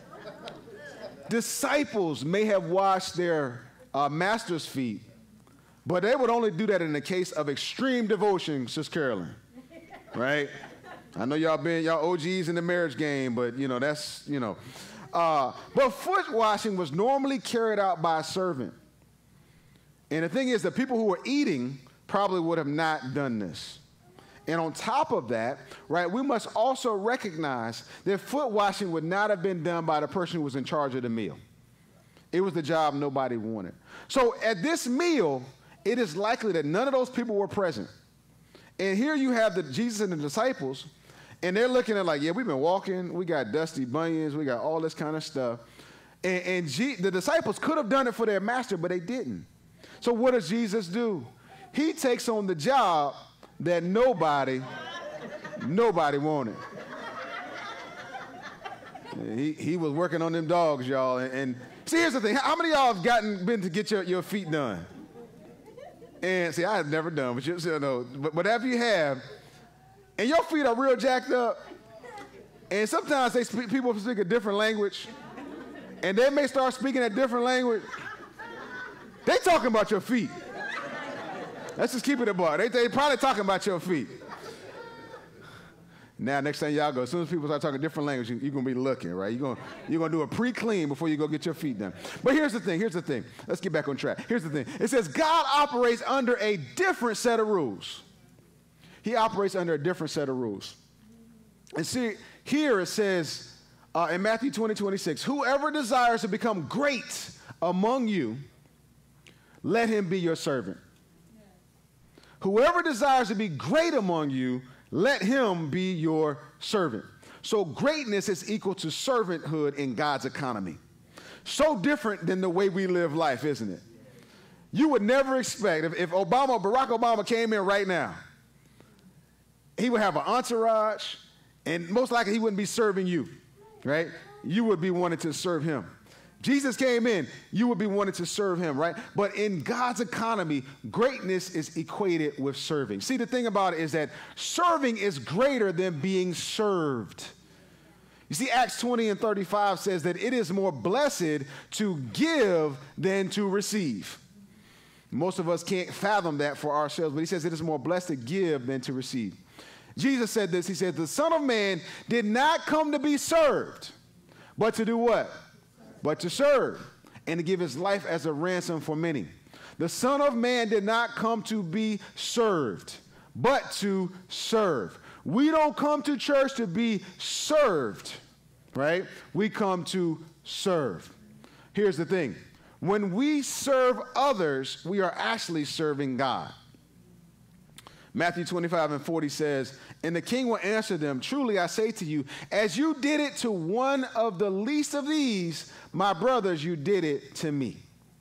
Disciples may have washed their uh, master's feet, but they would only do that in the case of extreme devotion, Sister Carolyn, right? I know y'all been, y'all O Gs in the marriage game, but, you know, that's, you know. Uh, but foot washing was normally carried out by a servant. And the thing is, the people who were eating probably would have not done this. And on top of that, right, we must also recognize that foot washing would not have been done by the person who was in charge of the meal. It was the job nobody wanted. So at this meal, it is likely that none of those people were present. And here you have the Jesus and the disciples, and they're looking at like, yeah, we've been walking, we got dusty bunions, we got all this kind of stuff. And, and G- the disciples could have done it for their master, but they didn't. So what does Jesus do? He takes on the job that nobody, nobody wanted. He, he was working on them dogs, y'all. And, and see, here's the thing. How many of y'all have gotten, been to get your, your feet done? And see, I have never done, but you, you know, but, but after you have, and your feet are real jacked up, and sometimes they speak, people speak a different language, and they may start speaking a different language. They talking about your feet. Let's just keep it a bar. They, they probably talking about your feet. Now, next time y'all go, as soon as people start talking different language, you, you're going to be looking, right? You're going you're gonna do a pre-clean before you go get your feet done. But here's the thing. Here's the thing. Let's get back on track. Here's the thing. It says God operates under a different set of rules. He operates under a different set of rules. And see, here it says uh, in Matthew twenty, twenty-six, whoever desires to become great among you, let him be your servant. Whoever desires to be great among you, let him be your servant. So greatness is equal to servanthood in God's economy. So different than the way we live life, isn't it? You would never expect, if, if Obama, Barack Obama came in right now, he would have an entourage, and most likely he wouldn't be serving you, right? You would be wanting to serve him. Jesus came in, you would be wanting to serve him, right? But in God's economy, greatness is equated with serving. See, the thing about it is that serving is greater than being served. You see, Acts twenty and thirty-five says that it is more blessed to give than to receive. Most of us can't fathom that for ourselves, but he says it is more blessed to give than to receive. Jesus said this, he said, the Son of Man did not come to be served, but to do what? But to serve, and to give his life as a ransom for many. The Son of Man did not come to be served, but to serve. We don't come to church to be served, right? We come to serve. Here's the thing. When we serve others, we are actually serving God. Matthew twenty-five and forty says, and the king will answer them, truly I say to you, as you did it to one of the least of these, my brothers, you did it to me.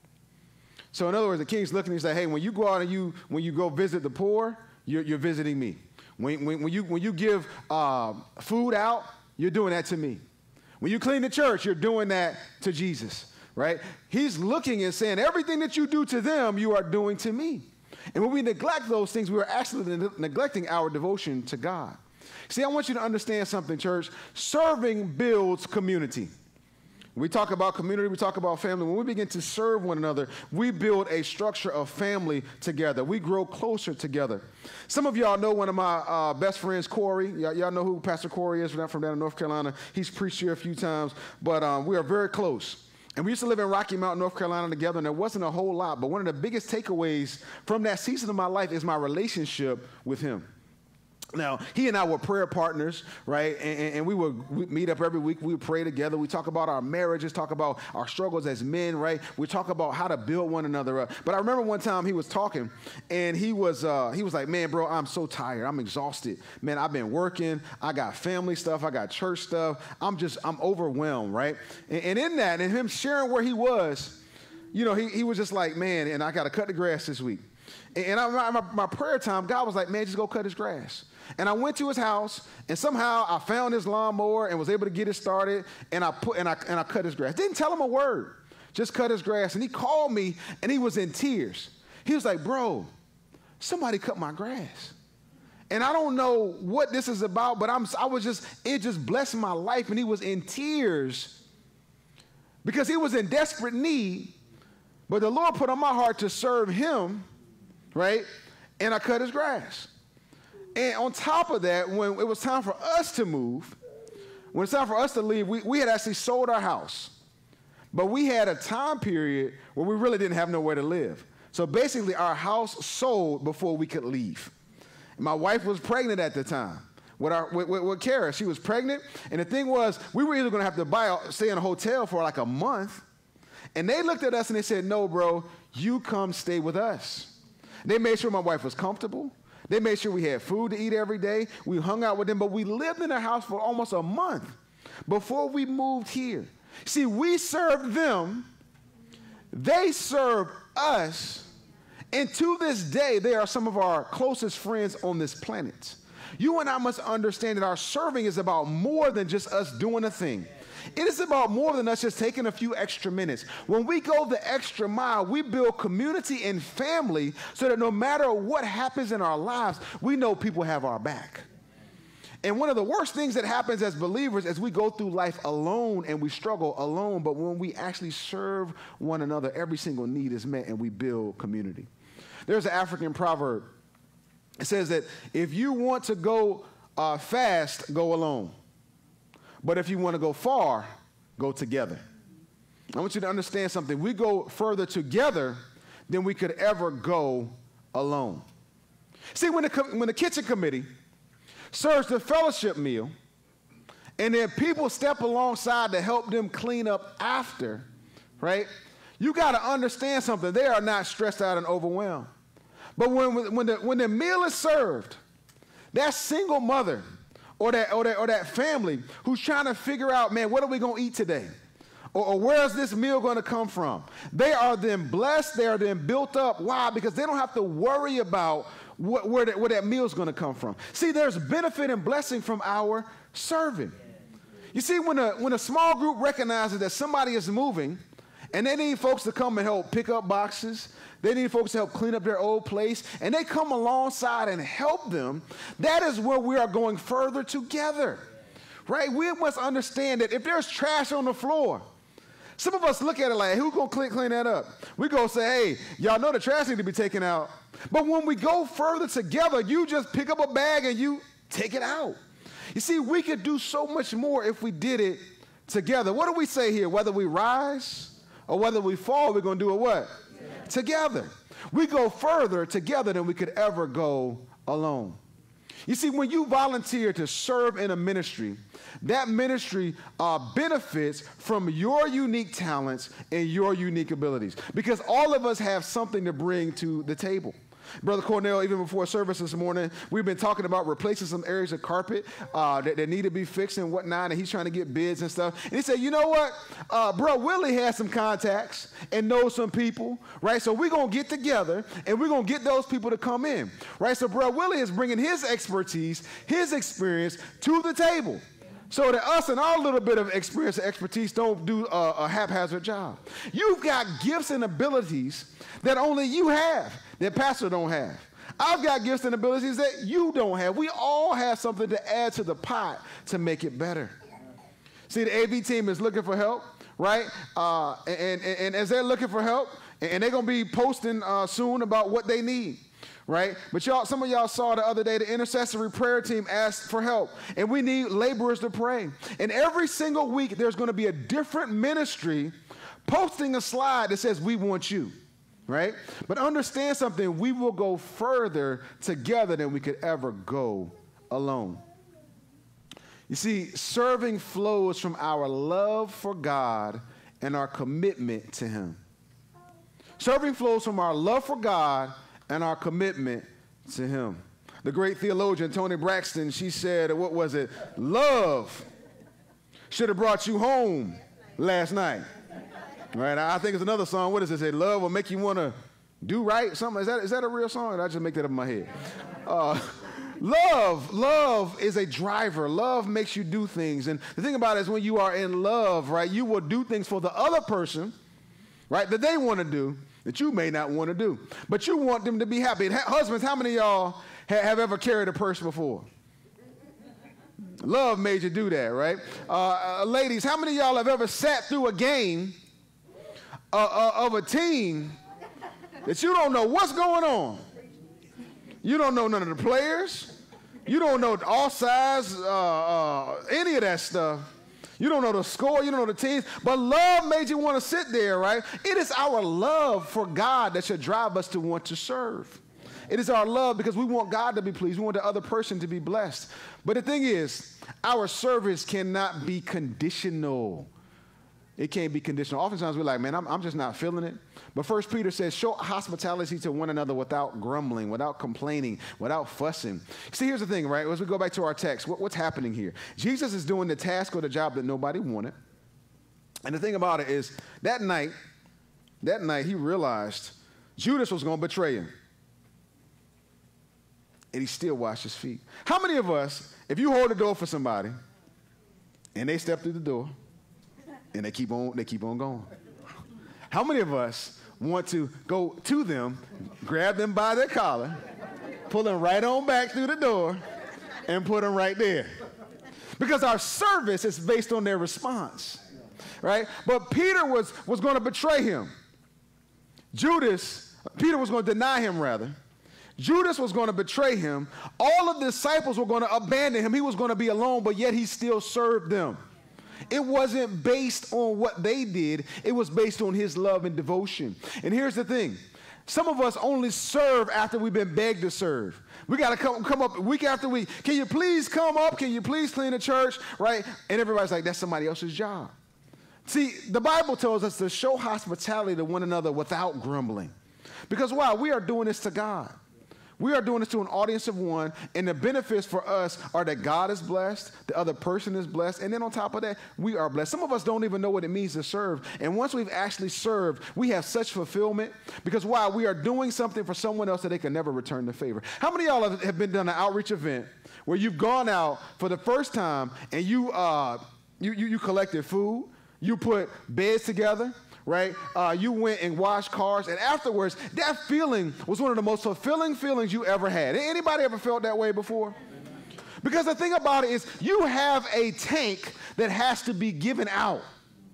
So in other words, the king's looking and he's like, hey, when you go out and you, when you go visit the poor, you're, you're visiting me. When, when, when, you, when you give uh, food out, you're doing that to me. When you clean the church, you're doing that to Jesus, right? He's looking and saying, everything that you do to them, you are doing to me. And when we neglect those things, we are actually ne- neglecting our devotion to God. See, I want you to understand something, church. Serving builds community. We talk about community, we talk about family. When we begin to serve one another, we build a structure of family together. We grow closer together. Some of y'all know one of my uh, best friends, Corey. Y'all, y'all know who Pastor Corey is from down in North Carolina. He's preached here a few times, but um, we are very close. And we used to live in Rocky Mount, North Carolina together, and there wasn't a whole lot. But one of the biggest takeaways from that season of my life is my relationship with him. Now, he and I were prayer partners, right? And, and we would we'd meet up every week. We would pray together. We talk about our marriages, talk about our struggles as men, right? We talk about how to build one another up. But I remember one time he was talking, and he was uh, he was like, man, bro, I'm so tired. I'm exhausted. Man, I've been working. I got family stuff. I got church stuff. I'm just, I'm overwhelmed, right? And, and in that, and him sharing where he was, you know, he, he was just like, man, and I got to cut the grass this week. And, and I, my, my prayer time, God was like, man, just go cut his grass. And I went to his house, and somehow I found his lawnmower and was able to get it started, and I put and I and I cut his grass. Didn't tell him a word, just cut his grass. And he called me, and he was in tears. He was like, bro, somebody cut my grass. And I don't know what this is about, but I'm, I was just, it just blessed my life. And he was in tears because he was in desperate need. But the Lord put on my heart to serve him, right? And I cut his grass. And on top of that, when it was time for us to move, when it's time for us to leave, we, we had actually sold our house. But we had a time period where we really didn't have nowhere to live. So basically, our house sold before we could leave. And my wife was pregnant at the time with, our, with, with, with Kara. She was pregnant. And the thing was, we were either going to have to buy, stay in a hotel for like a month. And they looked at us and they said, no, bro, you come stay with us. They made sure my wife was comfortable. They made sure we had food to eat every day. We hung out with them, but we lived in their house for almost a month before we moved here. See, we served them. They served us. And to this day, they are some of our closest friends on this planet. You and I must understand that our serving is about more than just us doing a thing. It is about more than us just taking a few extra minutes. When we go the extra mile, we build community and family so that no matter what happens in our lives, we know people have our back. And one of the worst things that happens as believers is we go through life alone and we struggle alone, but when we actually serve one another, every single need is met and we build community. There's an African proverb. It says that if you want to go uh, fast, go alone. But if you want to go far, go together. I want you to understand something. We go further together than we could ever go alone. See, when the, when the kitchen committee serves the fellowship meal, and then people step alongside to help them clean up after, right? You got to understand something. They are not stressed out and overwhelmed. But when, when, the, when the meal is served, that single mother or that, or, that, or that family who's trying to figure out, man, what are we going to eat today? Or, or where's this meal going to come from? They are then blessed. They are then built up. Why? Because they don't have to worry about what, where, that, where that meal is going to come from. See, there's benefit and blessing from our serving. You see, when a, when a small group recognizes that somebody is moving and they need folks to come and help pick up boxes, they need folks to help clean up their old place, and they come alongside and help them, that is where we are going further together, right? We must understand that if there's trash on the floor, some of us look at it like, who's going to clean, clean that up? We go say, hey, y'all know the trash need to be taken out. But when we go further together, you just pick up a bag and you take it out. You see, we could do so much more if we did it together. What do we say here? Whether we rise or whether we fall, we're going to do it what? Yeah. Together. We go further together than we could ever go alone. You see, when you volunteer to serve in a ministry, that ministry uh, benefits from your unique talents and your unique abilities, because all of us have something to bring to the table. Brother Cornell, even before service this morning, we've been talking about replacing some areas of carpet uh, that, that need to be fixed and whatnot, and he's trying to get bids and stuff. And he said, you know what? Uh, Bro Willie has some contacts and knows some people, right? So we're going to get together, and we're going to get those people to come in, right? So Bro Willie is bringing his expertise, his experience to the table, so that us and our little bit of experience and expertise don't do a, a haphazard job. You've got gifts and abilities that only you have, that pastor don't have. I've got gifts and abilities that you don't have. We all have something to add to the pot to make it better. See, the A V team is looking for help, right? Uh, and, and, and as they're looking for help, and they're going to be posting uh, soon about what they need. Right? But y'all, some of y'all saw the other day, the intercessory prayer team asked for help, and we need laborers to pray. And every single week, there's going to be a different ministry posting a slide that says, we want you, right? But understand something, we will go further together than we could ever go alone. You see, serving flows from our love for God and our commitment to Him. Serving flows from our love for God and our commitment to Him. The great theologian Toni Braxton, she said, what was it? Love should have brought you home last night. Right? I think it's another song. What does it say? Love will make you want to do right? Something. Is that, is that a real song? Or did I just make that up in my head? Uh, love, love is a driver. Love makes you do things. And the thing about it is when you are in love, right, you will do things for the other person, right, that they want to do, that you may not want to do. But you want them to be happy. And husbands, how many of y'all ha- have ever carried a purse before? Love made you do that, right? Uh, uh, ladies, how many of y'all have ever sat through a game uh, uh, of a team that you don't know what's going on? You don't know none of the players. You don't know all sides, uh, uh, any of that stuff. You don't know the score. You don't know the teams. But love made you want to sit there, right? It is our love for God that should drive us to want to serve. It is our love because we want God to be pleased. We want the other person to be blessed. But the thing is, our service cannot be conditional. It can't be conditional. Oftentimes we're like, man, I'm, I'm just not feeling it. But First Peter says, show hospitality to one another without grumbling, without complaining, without fussing. See, here's the thing, right? As we go back to our text, what, what's happening here? Jesus is doing the task or the job that nobody wanted. And the thing about it is, that night, that night he realized Judas was going to betray him. And he still washed his feet. How many of us, if you hold the door for somebody and they step through the door and they keep on, they keep on going? How many of us want to go to them, grab them by their collar, pull them right on back through the door, and put them right there? Because our service is based on their response, right? But Peter was, was going to betray him. Judas, Peter was going to deny him, rather. Judas was going to betray him. All of the disciples were going to abandon him. He was going to be alone, but yet he still served them. It wasn't based on what they did. It was based on his love and devotion. And here's the thing. Some of us only serve after we've been begged to serve. We got to come, come up week after week. Can you please come up? Can you please clean the church? Right? And everybody's like, that's somebody else's job. See, the Bible tells us to show hospitality to one another without grumbling. Because why? We are doing this to God. We are doing this to an audience of one, and the benefits for us are that God is blessed, the other person is blessed, and then on top of that, we are blessed. Some of us don't even know what it means to serve, and once we've actually served, we have such fulfillment, because why? We are doing something for someone else that they can never return the favor. How many of y'all have, have been done an outreach event where you've gone out for the first time, and you, uh, you, you, you collected food, you put beds together, right? Uh, you went and washed cars, and afterwards, that feeling was one of the most fulfilling feelings you ever had. Anybody ever felt that way before? Because the thing about it is, you have a tank that has to be given out.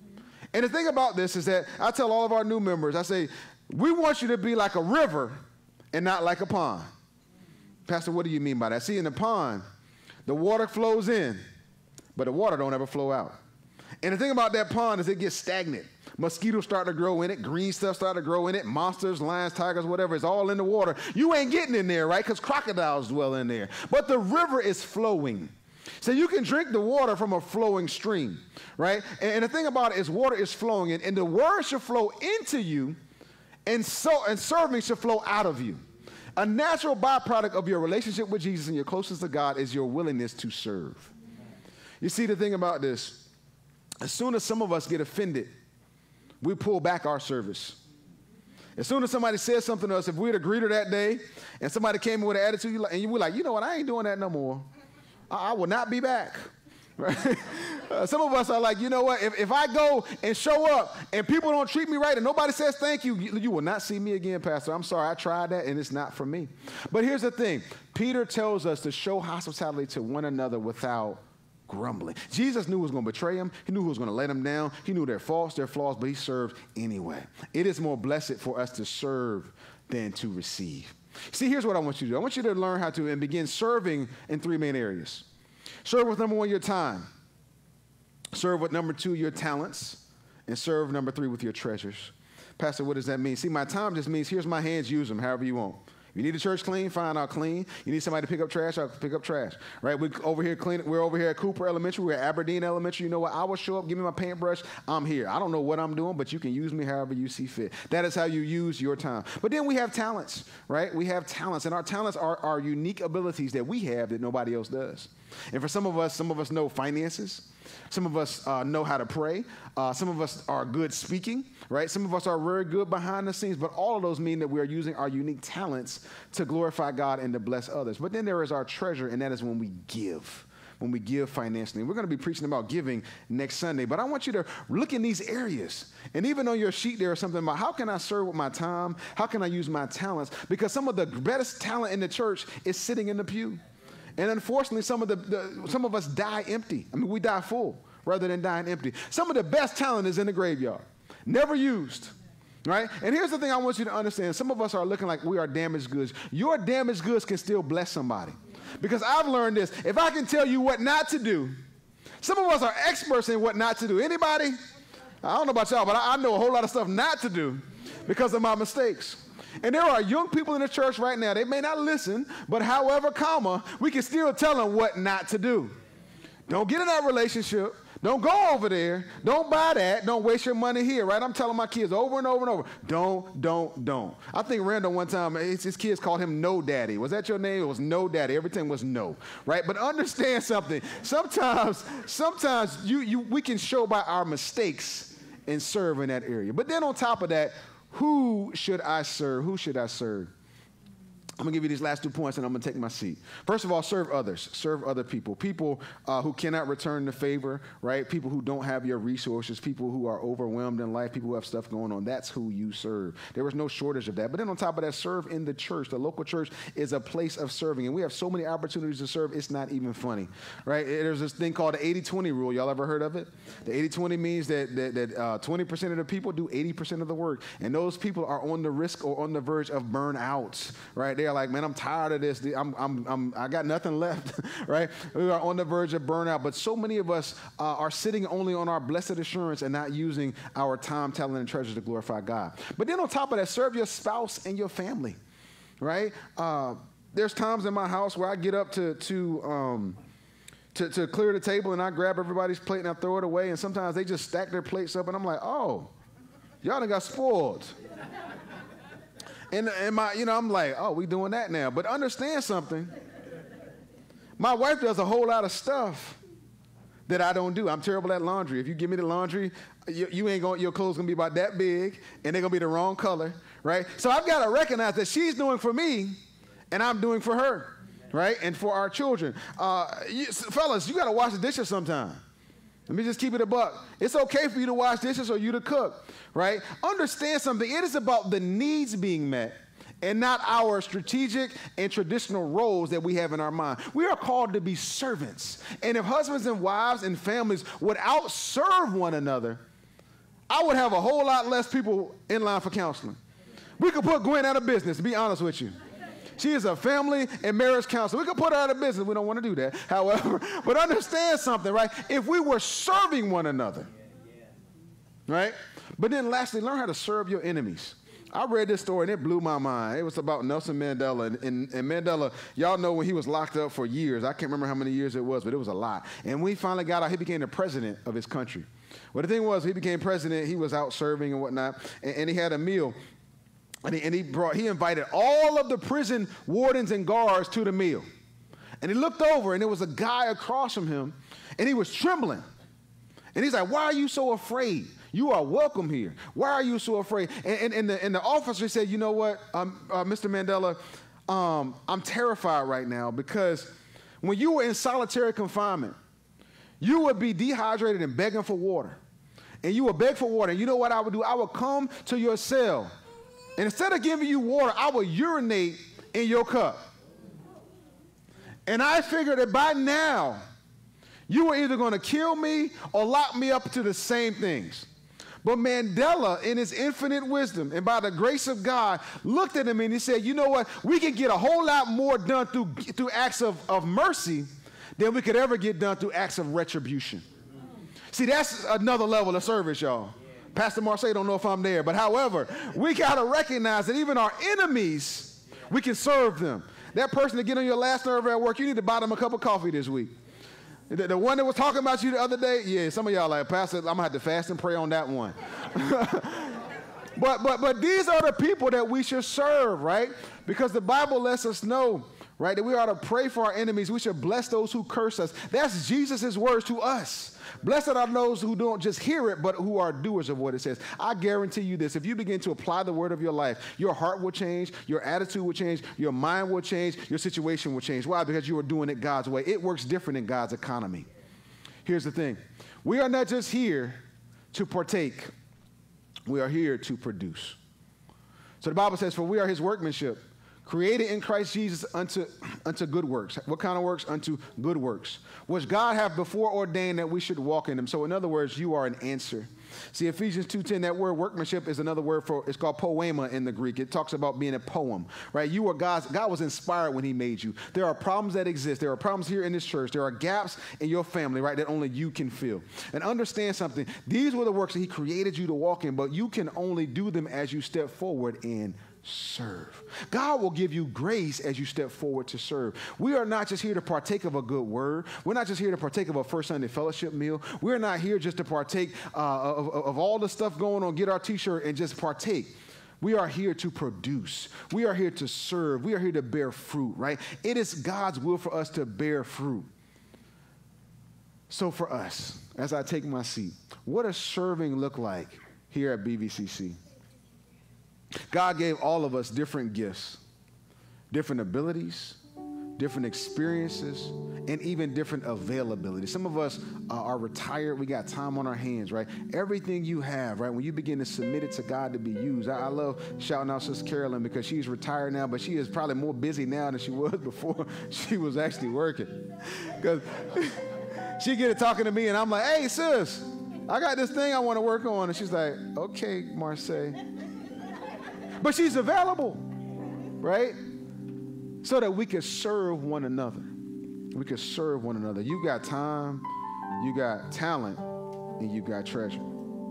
And the thing about this is that I tell all of our new members, I say, we want you to be like a river and not like a pond. Pastor, what do you mean by that? See, in the pond, the water flows in, but the water don't ever flow out. And the thing about that pond is it gets stagnant. Mosquitoes start to grow in it. Green stuff start to grow in it. Monsters, lions, tigers, whatever. It's all in the water. You ain't getting in there, right? Because crocodiles dwell in there. But the river is flowing. So you can drink the water from a flowing stream, right? And, and the thing about it is water is flowing in, and the word should flow into you, and, so, and serving should flow out of you. A natural byproduct of your relationship with Jesus and your closeness to God is your willingness to serve. You see, the thing about this, as soon as some of us get offended, we pull back our service. As soon as somebody says something to us, if we had a greeter that day and somebody came in with an attitude, and you were like, you know what, I ain't doing that no more. I, I will not be back. Right? uh, some of us are like, you know what, if, if I go and show up and people don't treat me right and nobody says thank you, you, you will not see me again, Pastor. I'm sorry, I tried that and it's not for me. But here's the thing. Peter tells us to show hospitality to one another without grumbling. Jesus knew who was going to betray him. He knew who was going to let him down. He knew their faults, their flaws, but he served anyway. It is more blessed for us to serve than to receive. See, here's what I want you to do. I want you to learn how to and begin serving in three main areas. Serve with, number one, your time. Serve with, number two, your talents. And serve, number three, with your treasures. Pastor, what does that mean? See, my time just means here's my hands, use them however you want. You need the church clean, fine, I'll clean. You need somebody to pick up trash, I'll pick up trash. Right? We over here clean. We're over here at Cooper Elementary. We're at Aberdeen Elementary. You know what? I will show up, give me my paintbrush. I'm here. I don't know what I'm doing, but you can use me however you see fit. That is how you use your time. But then we have talents, right? We have talents, and our talents are our unique abilities that we have that nobody else does. And for some of us, some of us know finances. Some of us uh, know how to pray. Uh, some of us are good speaking, right? Some of us are very good behind the scenes, but all of those mean that we are using our unique talents to glorify God and to bless others. But then there is our treasure, and that is when we give. when we give financially. We're going to be preaching about giving next Sunday, but I want you to look in these areas. And even on your sheet there is something about how can I serve with my time? How can I use my talents? Because some of the best talent in the church is sitting in the pew. And unfortunately, some of the, the some of us die empty. I mean, we die full rather than dying empty. Some of the best talent is in the graveyard, never used. Right? And here's the thing I want you to understand. Some of us are looking like we are damaged goods. Your damaged goods can still bless somebody. Because I've learned this. If I can tell you what not to do, some of us are experts in what not to do. Anybody? I don't know about y'all, but I, I know a whole lot of stuff not to do because of my mistakes. And there are young people in the church right now. They may not listen, but however, comma, we can still tell them what not to do. Don't get in that relationship. Don't go over there. Don't buy that. Don't waste your money here, right? I'm telling my kids over and over and over, don't, don't, don't. I think Randall one time, his, his kids called him No Daddy. Was that your name? It was No Daddy. Everything was no, right? But understand something. Sometimes, sometimes you, you, we can show by our mistakes and serve in that area. But then on top of that, who should I serve? Who should I serve? I'm going to give you these last two points, and I'm going to take my seat. First of all, serve others. Serve other people. People uh, who cannot return the favor, right? People who don't have your resources. People who are overwhelmed in life. People who have stuff going on. That's who you serve. There was no shortage of that. But then on top of that, serve in the church. The local church is a place of serving, and we have so many opportunities to serve, it's not even funny, right? There's this thing called the eighty twenty rule. Y'all ever heard of it? The eighty twenty means that, that, that uh, twenty percent of the people do eighty percent of the work, and those people are on the risk or on the verge of burnout, right? They are like, man, I'm tired of this. I'm, I'm, I'm, I got nothing left, right? We are on the verge of burnout, but so many of us uh, are sitting only on our blessed assurance and not using our time, talent, and treasures to glorify God. But then on top of that, serve your spouse and your family, right? Uh, there's times in my house where I get up to, to, um, to, to clear the table and I grab everybody's plate and I throw it away, and sometimes they just stack their plates up and I'm like, oh, y'all done got spoiled. And, and my, you know, I'm like, oh, we doing that now. But understand something. My wife does a whole lot of stuff that I don't do. I'm terrible at laundry. If you give me the laundry, you, you ain't going, your clothes gonna be about that big, and they're gonna be the wrong color, right? So I've got to recognize that she's doing for me, and I'm doing for her, right? And for our children. Uh, you, fellas, you got to wash the dishes sometime. Let me just keep it a buck. It's okay for you to wash dishes or you to cook, right? Understand something. It is about the needs being met and not our strategic and traditional roles that we have in our mind. We are called to be servants. And if husbands and wives and families would outserve one another, I would have a whole lot less people in line for counseling. We could put Gwen out of business, to be honest with you. She is a family and marriage counselor. We could put her out of business. We don't want to do that. However, but understand something, right? If we were serving one another, right? But then lastly, learn how to serve your enemies. I read this story, and it blew my mind. It was about Nelson Mandela. And, and, and Mandela, y'all know when he was locked up for years. I can't remember how many years it was, but it was a lot. And when he finally got out, he became the president of his country. Well, the thing was, he became president. He was out serving and whatnot, and, and he had a meal. And he, and he brought, he invited all of the prison wardens and guards to the meal. And he looked over, and there was a guy across from him, and he was trembling. And he's like, why are you so afraid? You are welcome here. Why are you so afraid? And, and, and, the, and the officer said, you know what, um, uh, Mister Mandela, um, I'm terrified right now because when you were in solitary confinement, you would be dehydrated and begging for water. And you would beg for water. And you know what I would do? I would come to your cell. And instead of giving you water, I would urinate in your cup. And I figured that by now, you were either going to kill me or lock me up to the same things. But Mandela, in his infinite wisdom and by the grace of God, looked at him and he said, you know what? We can get a whole lot more done through, through acts of, of mercy than we could ever get done through acts of retribution. See, that's another level of service, y'all. Pastor Marsay don't know if I'm there, but however, we got to recognize that even our enemies, we can serve them. That person that get on your last nerve at work, you need to buy them a cup of coffee this week. The, the one that was talking about you the other day, yeah, some of y'all like, Pastor, I'm going to have to fast and pray on that one. but, but, but these are the people that we should serve, right? Because the Bible lets us know, right? That we ought to pray for our enemies. We should bless those who curse us. That's Jesus' words to us. Blessed are those who don't just hear it, but who are doers of what it says. I guarantee you this. If you begin to apply the word of your life, your heart will change, your attitude will change, your mind will change, your situation will change. Why? Because you are doing it God's way. It works different in God's economy. Here's the thing. We are not just here to partake. We are here to produce. So the Bible says, for we are his workmanship, created in Christ Jesus unto, unto good works. What kind of works? Unto good works, which God hath before ordained that we should walk in them. So in other words, you are an answer. See, Ephesians two ten, that word workmanship is another word for, it's called poema in the Greek. It talks about being a poem, right? You are God's, God was inspired when he made you. There are problems that exist. There are problems here in this church. There are gaps in your family, right, that only you can fill. And understand something. These were the works that he created you to walk in, but you can only do them as you step forward and serve. God will give you grace as you step forward to serve. We are not just here to partake of a good word. We're not just here to partake of a first Sunday fellowship meal. We're not here just to partake uh, of, of all the stuff going on, get our t-shirt and just partake. We are here to produce. We are here to serve. We are here to bear fruit, right? It is God's will for us to bear fruit. So for us, as I take my seat, what does serving look like here at B V C C? God gave all of us different gifts, different abilities, different experiences, and even different availability. Some of us uh, are retired. We got time on our hands, right? Everything you have, right, when you begin to submit it to God to be used. I, I love shouting out Sister Carolyn because she's retired now, but she is probably more busy now than she was before she was actually working. Because she get it talking to me, and I'm like, hey, sis, I got this thing I want to work on. And she's like, okay, Marsay. But she's available, right? So that we can serve one another. We can serve one another. You got time, you got talent, and you got treasure.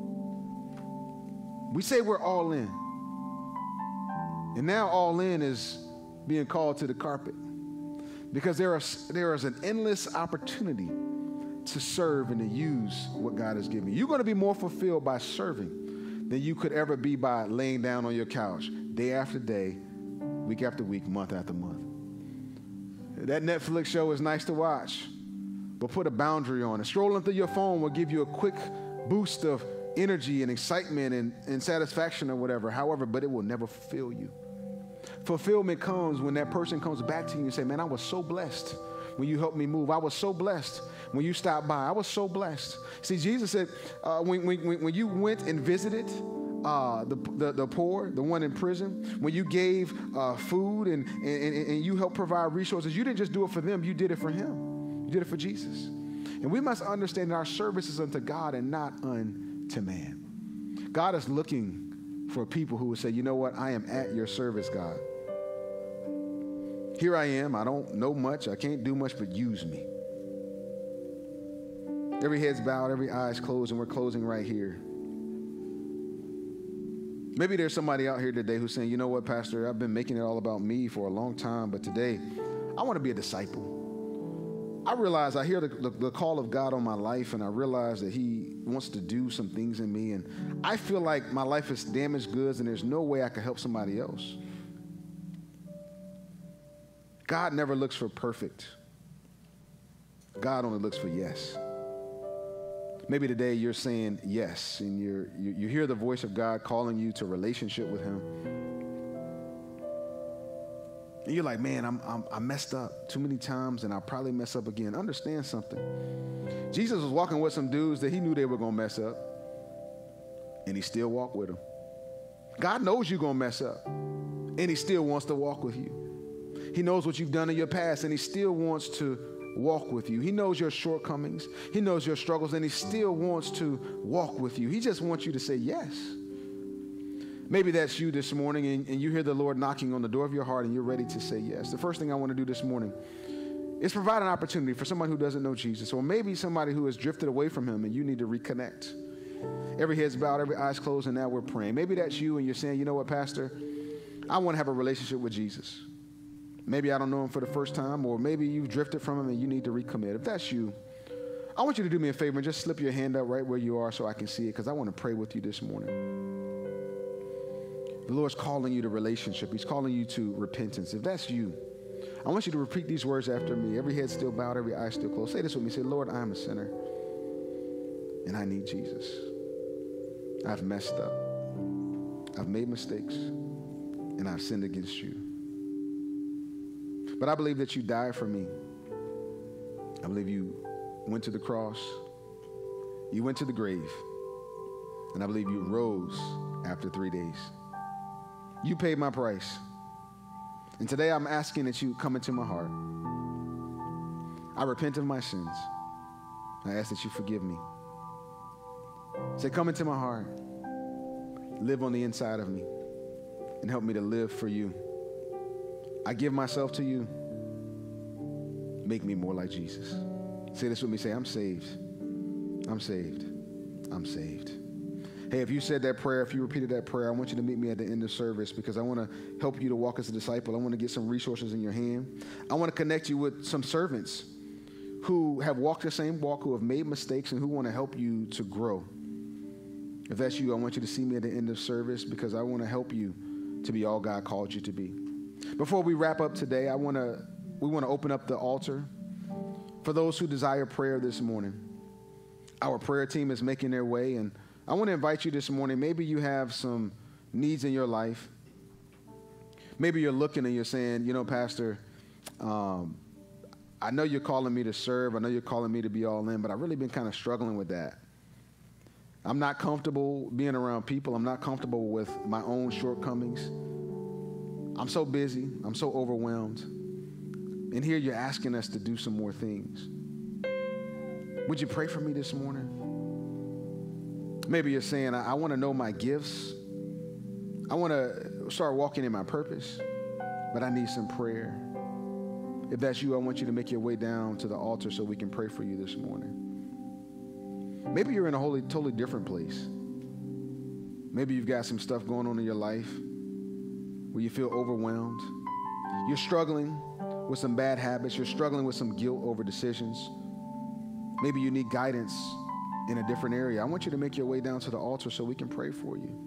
We say we're all in. And now all in is being called to the carpet. Because there, are, there is an endless opportunity to serve and to use what God has given you. You're going to be more fulfilled by serving than you could ever be by laying down on your couch day after day, week after week, month after month. That Netflix show is nice to watch, but put a boundary on it. Strolling through your phone will give you a quick boost of energy and excitement and, and satisfaction or whatever, however, but it will never fulfill you. Fulfillment comes when that person comes back to you and say, man, I was so blessed when you helped me move. I was so blessed when you stopped by. I was so blessed. See, Jesus said, uh, when, when, when you went and visited uh, the, the, the poor, the one in prison, when you gave uh, food and, and, and you helped provide resources, you didn't just do it for them, you did it for him. You did it for Jesus. And we must understand that our service is unto God and not unto man. God is looking for people who would say, you know what, I am at your service, God. Here I am. I don't know much. I can't do much, but use me. Every head's bowed, every eye's closed, and we're closing right here. Maybe there's somebody out here today who's saying, you know what, Pastor, I've been making it all about me for a long time, but today I want to be a disciple. I realize I hear the, the, the call of God on my life, and I realize that he wants to do some things in me, and I feel like my life is damaged goods, and there's no way I can help somebody else. God never looks for perfect. God only looks for yes. Maybe today you're saying yes, and you're, you, you hear the voice of God calling you to a relationship with him. And you're like, man, I'm, I'm, I messed up too many times, and I'll probably mess up again. Understand something. Jesus was walking with some dudes that he knew they were going to mess up, and he still walked with them. God knows you're going to mess up, and he still wants to walk with you. He knows what you've done in your past, and he still wants to walk with you. He knows your shortcomings. He knows your struggles, and he still wants to walk with you. He just wants you to say yes. Maybe that's you this morning, and, and you hear the Lord knocking on the door of your heart, and you're ready to say yes. The first thing I want to do this morning is provide an opportunity for someone who doesn't know Jesus, or maybe somebody who has drifted away from him, and you need to reconnect. Every head's bowed, every eye's closed, and now we're praying. Maybe that's you, and you're saying, you know what, Pastor? I want to have a relationship with Jesus. Maybe I don't know him for the first time, or maybe you've drifted from him and you need to recommit. If that's you, I want you to do me a favor and just slip your hand up right where you are so I can see it, because I want to pray with you this morning. The Lord's calling you to relationship. He's calling you to repentance. If that's you, I want you to repeat these words after me. Every head still bowed, every eye still closed. Say this with me. Say, Lord, I am a sinner, and I need Jesus. I've messed up. I've made mistakes, and I've sinned against you. But I believe that you died for me. I believe you went to the cross. You went to the grave. And I believe you rose after three days. You paid my price. And today I'm asking that you come into my heart. I repent of my sins. I ask that you forgive me. Say, come into my heart. Live on the inside of me. And help me to live for you. I give myself to you. Make me more like Jesus. Say this with me. Say, I'm saved. I'm saved. I'm saved. Hey, if you said that prayer, if you repeated that prayer, I want you to meet me at the end of service because I want to help you to walk as a disciple. I want to get some resources in your hand. I want to connect you with some servants who have walked the same walk, who have made mistakes, and who want to help you to grow. If that's you, I want you to see me at the end of service because I want to help you to be all God called you to be. Before we wrap up today, I want to we want to open up the altar for those who desire prayer this morning. Our prayer team is making their way, and I want to invite you this morning. Maybe you have some needs in your life. Maybe you're looking and you're saying, you know, Pastor, um, I know you're calling me to serve. I know you're calling me to be all in, but I've really been kind of struggling with that. I'm not comfortable being around people. I'm not comfortable with my own shortcomings. I'm so busy. I'm so overwhelmed. And here you're asking us to do some more things. Would you pray for me this morning? Maybe you're saying, I, I want to know my gifts. I want to start walking in my purpose, but I need some prayer. If that's you, I want you to make your way down to the altar so we can pray for you this morning. Maybe you're in a wholly, totally different place. Maybe you've got some stuff going on in your life where you feel overwhelmed. You're struggling with some bad habits. You're struggling with some guilt over decisions. Maybe you need guidance in a different area. I want you to make your way down to the altar so we can pray for you.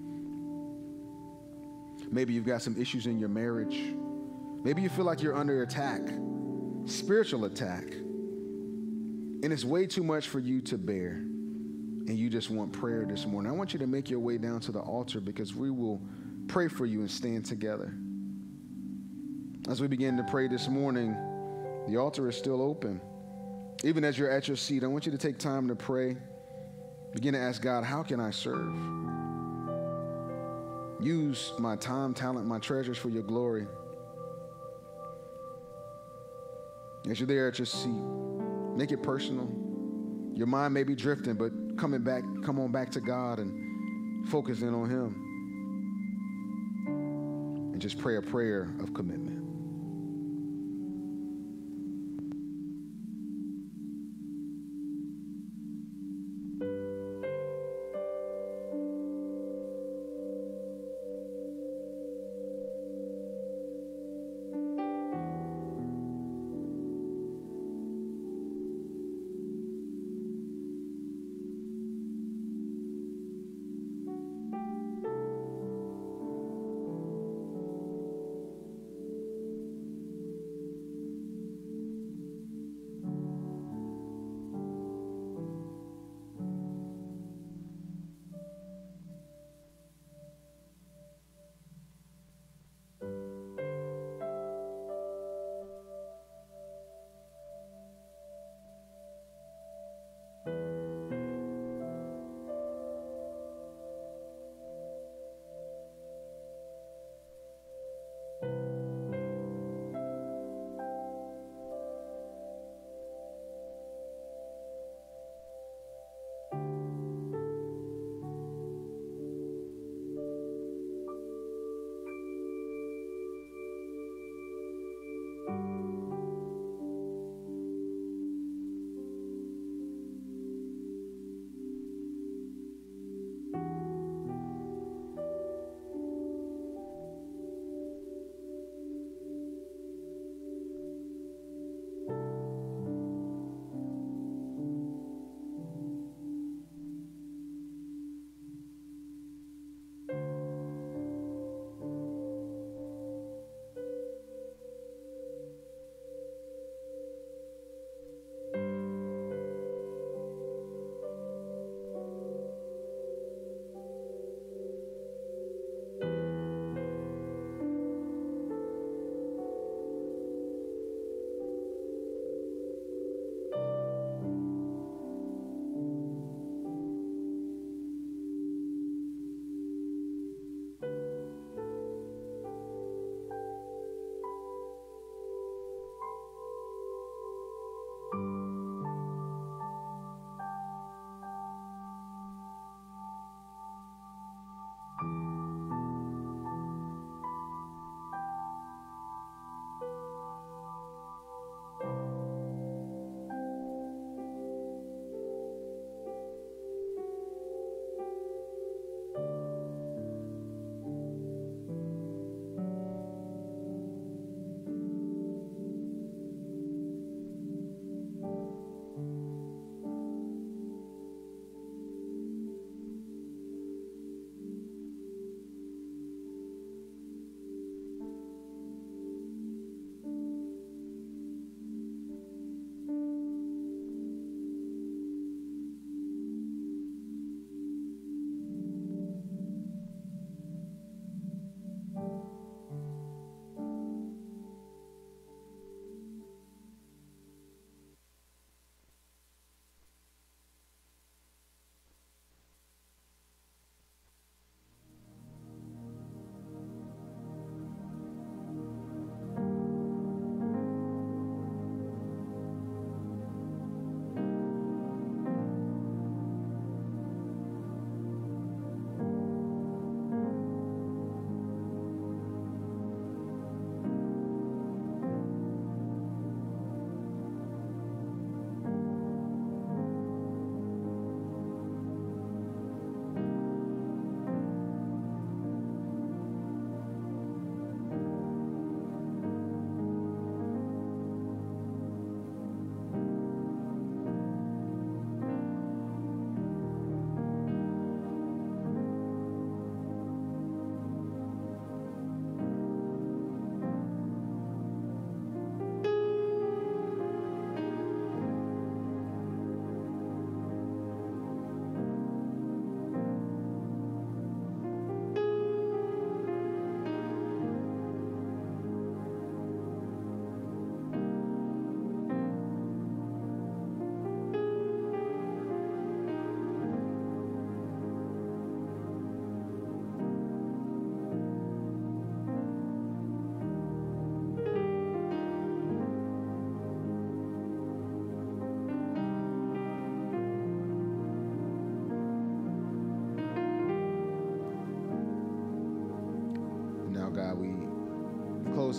Maybe you've got some issues in your marriage. Maybe you feel like you're under attack, spiritual attack, and it's way too much for you to bear, and you just want prayer this morning. I want you to make your way down to the altar because we will pray for you and stand together. As we begin to pray this morning, the altar is still open. Even as you're at your seat, I want you to take time to pray. Begin to ask God, how can I serve? Use my time, talent, my treasures for your glory. As you're there at your seat, make it personal. Your mind may be drifting, but coming back, come on back to God and focus in on Him. And just pray a prayer of commitment.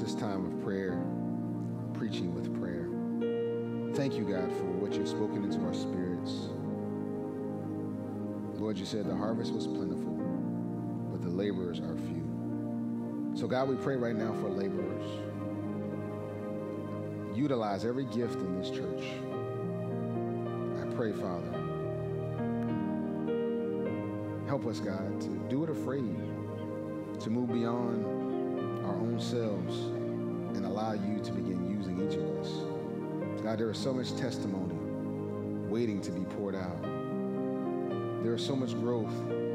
this time of prayer, preaching with prayer. Thank you, God, for what you've spoken into our spirits. Lord, you said the harvest was plentiful, but the laborers are few. So, God, we pray right now for laborers. Utilize every gift in this church. I pray, Father, help us, God, to do it afraid, to move beyond our own selves and allow you to begin using each of us. God, there is so much testimony waiting to be poured out. There is so much growth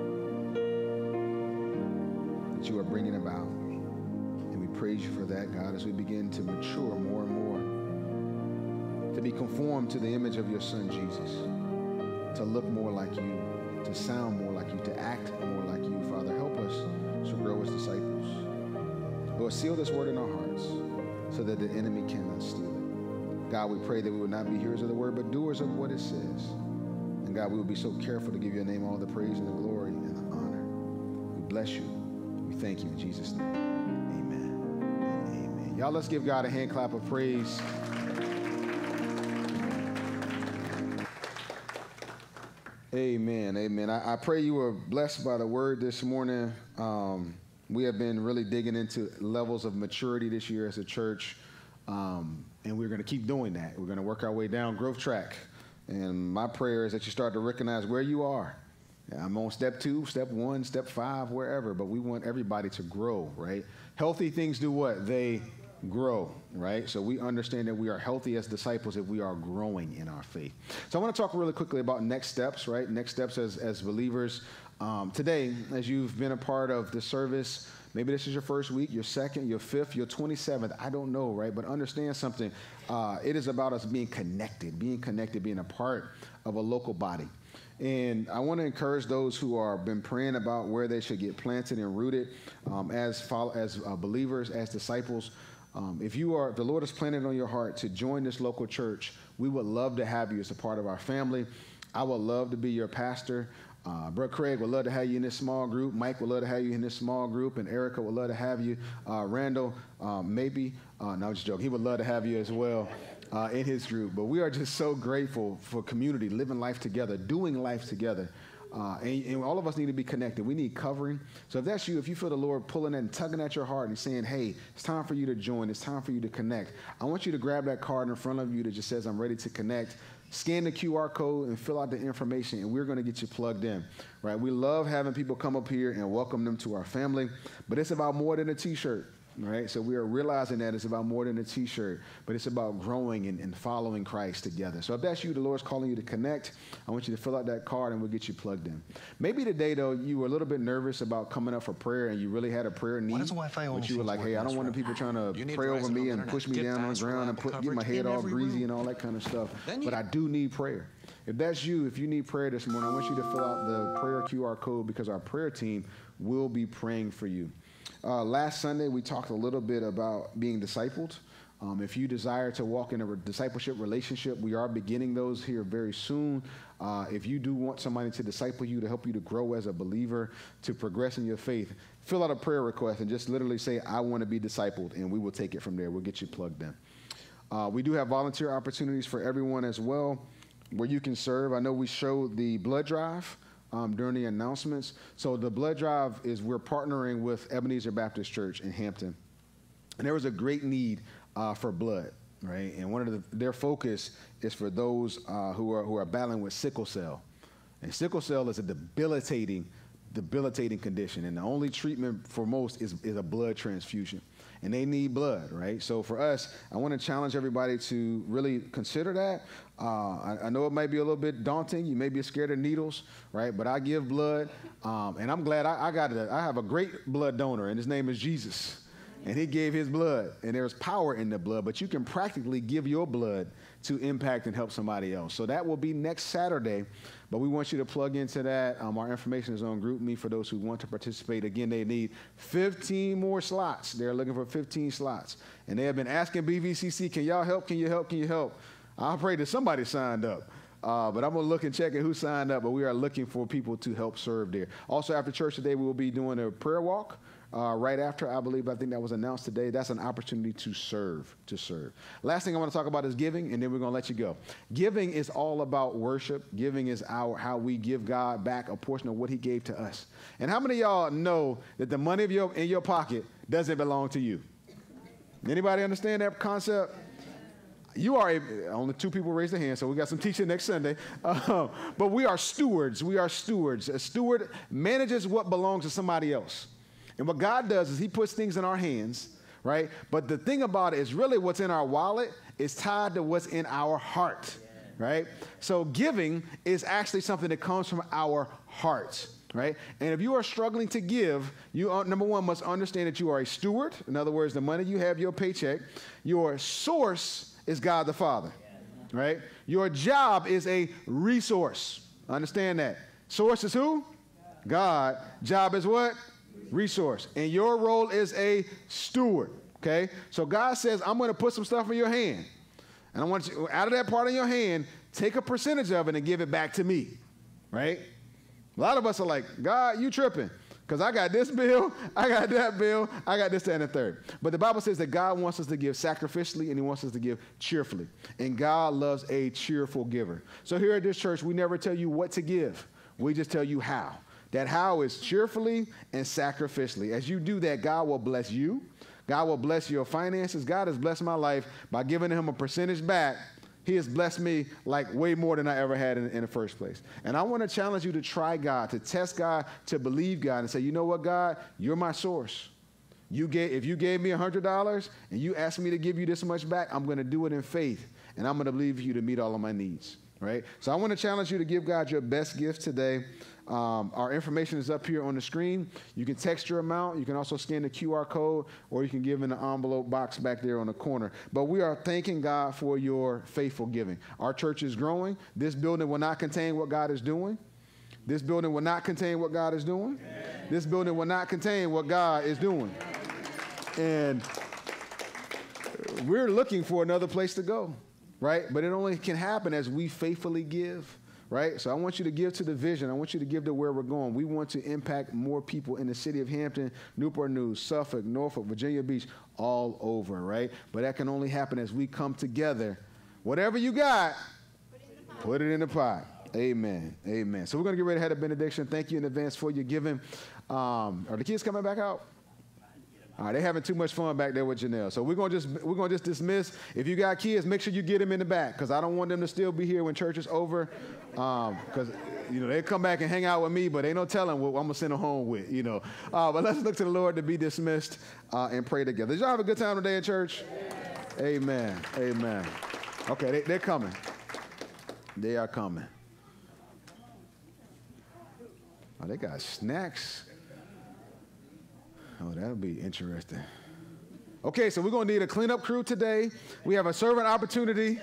that you are bringing about. And we praise you for that, God, as we begin to mature more and more, to be conformed to the image of your Son, Jesus, to look more like you, to sound more like you, to act more like you. Father, help us to grow as disciples. Lord, seal this word in our hearts so that the enemy cannot steal it. God, we pray that we would not be hearers of the word, but doers of what it says. And God, we will be so careful to give your name all the praise and the glory and the honor. We bless you. We thank you in Jesus' name. Amen. Amen. Y'all, let's give God a hand clap of praise. Amen. Amen. I, I pray you were blessed by the word this morning. Um, we have been really digging into levels of maturity this year as a church. Um, and we're going to keep doing that. We're going to work our way down growth track. And my prayer is that you start to recognize where you are. I'm on step two, step one, step five, wherever. But we want everybody to grow, right? Healthy things do what? They grow, right? So we understand that we are healthy as disciples if we are growing in our faith. So I want to talk really quickly about next steps, right? Next steps as, as believers. Um, today, as you've been a part of the service, maybe this is your first week, your second, your fifth, your twenty-seventh. I don't know, right? But understand something. Uh, it is about us being connected, being connected, being a part of a local body. And I want to encourage those who are been praying about where they should get planted and rooted um, as follow, as uh, believers, as disciples. Um, if you are, if the Lord has planted on your heart to join this local church, we would love to have you as a part of our family. I would love to be your pastor. Uh, Brother Craig would love to have you in this small group. Mike would love to have you in this small group. And Erica would love to have you. Uh, Randall, uh, maybe. Uh, no, I'm just joking. He would love to have you as well uh, in his group. But we are just so grateful for community, living life together, doing life together. Uh, and, and all of us need to be connected. We need covering. So if that's you, if you feel the Lord pulling and tugging at your heart and saying, hey, it's time for you to join. It's time for you to connect. I want you to grab that card in front of you that just says, I'm ready to connect. Scan the Q R code and fill out the information, and we're going to get you plugged in, right? We love having people come up here and welcome them to our family, but it's about more than a T-shirt, right? So we are realizing that it's about more than a T-shirt, but it's about growing and, and following Christ together. So if that's you, the Lord's calling you to connect, I want you to fill out that card, and we'll get you plugged in. Maybe today, though, you were a little bit nervous about coming up for prayer, and you really had a prayer need, but you were like, hey, I don't want the people trying to pray over me and push me down on the ground and put, get my head all greasy and all that kind of stuff, but I do need prayer. If that's you, if you need prayer this morning, I want you to fill out the prayer Q R code because our prayer team will be praying for you. Uh, last Sunday, we talked a little bit about being discipled. Um, if you desire to walk in a re- discipleship relationship, we are beginning those here very soon. Uh, if you do want somebody to disciple you, to help you to grow as a believer, to progress in your faith, fill out a prayer request and just literally say, I want to be discipled, and we will take it from there. We'll get you plugged in. Uh, we do have volunteer opportunities for everyone as well, where you can serve. I know we showed the blood drive Um, during the announcements. So the blood drive is we're partnering with Ebenezer Baptist Church in Hampton. And there was a great need uh, for blood, right? And one of the, their focus is for those uh, who are who are battling with sickle cell. And sickle cell is a debilitating, debilitating condition. And the only treatment for most is, is a blood transfusion. And they need blood, right? So for us, I want to challenge everybody to really consider that. Uh, I, I know it might be a little bit daunting. You may be scared of needles, right? But I give blood, um, and I'm glad I, I got it. I have a great blood donor, and his name is Jesus. And he gave his blood, and there's power in the blood, but you can practically give your blood to impact and help somebody else. So that will be next Saturday, but we want you to plug into that. Um, our information is on GroupMe for those who want to participate. Again, they need fifteen more slots. They're looking for fifteen slots, and they have been asking B V C C, can y'all help, can you help, can you help? I pray that somebody signed up. Uh, but I'm going to look and check at who signed up, but we are looking for people to help serve there. Also, after church today, we will be doing a prayer walk. uh, right after, I believe, I think that was announced today. That's an opportunity to serve, to serve. Last thing I want to talk about is giving, and then we're going to let you go. Giving is all about worship. Giving is our how we give God back a portion of what he gave to us. And how many of y'all know that the money of your, in your pocket doesn't belong to you? Anybody understand that concept? You are, a, only two people raised their hand, so we got some teaching next Sunday. Uh, but we are stewards. We are stewards. A steward manages what belongs to somebody else. And what God does is he puts things in our hands, right? But the thing about it is really what's in our wallet is tied to what's in our heart, right? So giving is actually something that comes from our hearts. Right? And if you are struggling to give, you, are, number one, must understand that you are a steward. In other words, the money you have, your paycheck, your source is God the Father, right? Your job is a resource. Understand that. Source is who? God. Job is what? Resource. And your role is a steward, okay? So God says, I'm going to put some stuff in your hand. And I want you, out of that part in your hand, take a percentage of it and give it back to me, right? A lot of us are like, God, you tripping, because I got this bill, I got that bill, I got this, that, and the third. But the Bible says that God wants us to give sacrificially, and he wants us to give cheerfully. And God loves a cheerful giver. So here at this church, we never tell you what to give. We just tell you how. That how is cheerfully and sacrificially. As you do that, God will bless you. God will bless your finances. God has blessed my life by giving him a percentage back. He has blessed me like way more than I ever had in, in the first place. And I want to challenge you to try God, to test God, to believe God, and say, you know what, God, you're my source. You gave, if you gave me one hundred dollars and you asked me to give you this much back, I'm going to do it in faith, and I'm going to believe you to meet all of my needs, right? So I want to challenge you to give God your best gift today. Um, our information is up here on the screen. You can text your amount. You can also scan the Q R code, or you can give in the envelope box back there on the corner. But we are thanking God for your faithful giving. Our church is growing. This building will not contain what God is doing. This building will not contain what God is doing. Amen. This building will not contain what God is doing. And we're looking for another place to go, right? But it only can happen as we faithfully give. Right? So I want you to give to the vision. I want you to give to where we're going. We want to impact more people in the city of Hampton, Newport News, Suffolk, Norfolk, Virginia Beach, all over, right? But that can only happen as we come together. Whatever you got, put it in the pot. Amen. Amen. So we're going to get ready to have a benediction. Thank you in advance for your giving. Um, are the kids coming back out? All right, they're having too much fun back there with Janelle. So we're gonna just we're gonna just dismiss. If you got kids, make sure you get them in the back, because I don't want them to still be here when church is over. Because um, you know they come back and hang out with me, but ain't no telling what I'm gonna send them home with. You know. Uh, but let's look to the Lord to be dismissed uh, and pray together. Did y'all have a good time today in church? Yes. Amen. Amen. Okay, they, they're coming. They are coming. Oh, they got snacks. Oh, that'll be interesting. Okay, so we're going to need a cleanup crew today. We have a servant opportunity.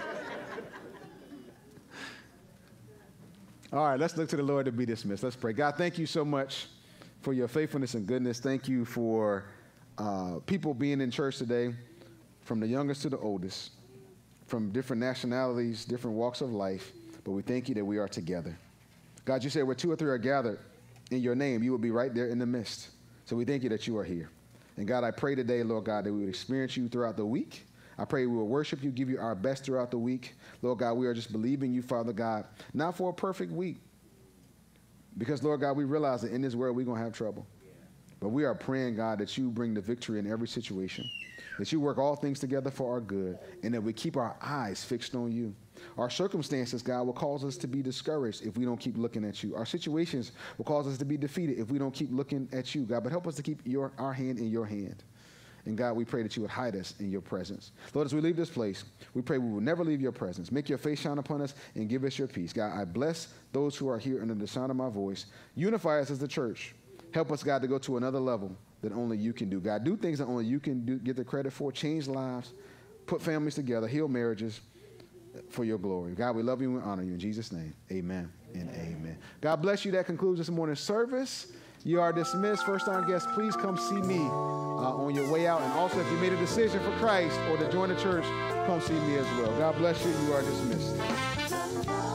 All right, let's look to the Lord to be dismissed. Let's pray. God, thank you so much for your faithfulness and goodness. Thank you for uh, people being in church today, from the youngest to the oldest, from different nationalities, different walks of life. But we thank you that we are together. God, you said where two or three are gathered in your name, you will be right there in the midst. So we thank you that you are here. And God, I pray today, Lord God, that we would experience you throughout the week. I pray we will worship you, give you our best throughout the week. Lord God, we are just believing you, Father God, not for a perfect week. Because, Lord God, we realize that in this world we're going to have trouble. But we are praying, God, that you bring the victory in every situation, that you work all things together for our good, and that we keep our eyes fixed on you. Our circumstances, God, will cause us to be discouraged if we don't keep looking at you. Our situations will cause us to be defeated if we don't keep looking at you, God. But help us to keep your, our hand in your hand. And God, we pray that you would hide us in your presence. Lord, as we leave this place, we pray we will never leave your presence. Make your face shine upon us and give us your peace. God, I bless those who are here under the sound of my voice. Unify us as the church. Help us, God, to go to another level that only you can do. God, do things that only you can do, get the credit for. Change lives. Put families together. Heal marriages. For your glory. God, we love you and we honor you. In Jesus' name, amen and amen. God bless you. That concludes this morning's service. You are dismissed. First-time guests, please come see me uh, on your way out. And also, if you made a decision for Christ or to join the church, come see me as well. God bless you. You are dismissed.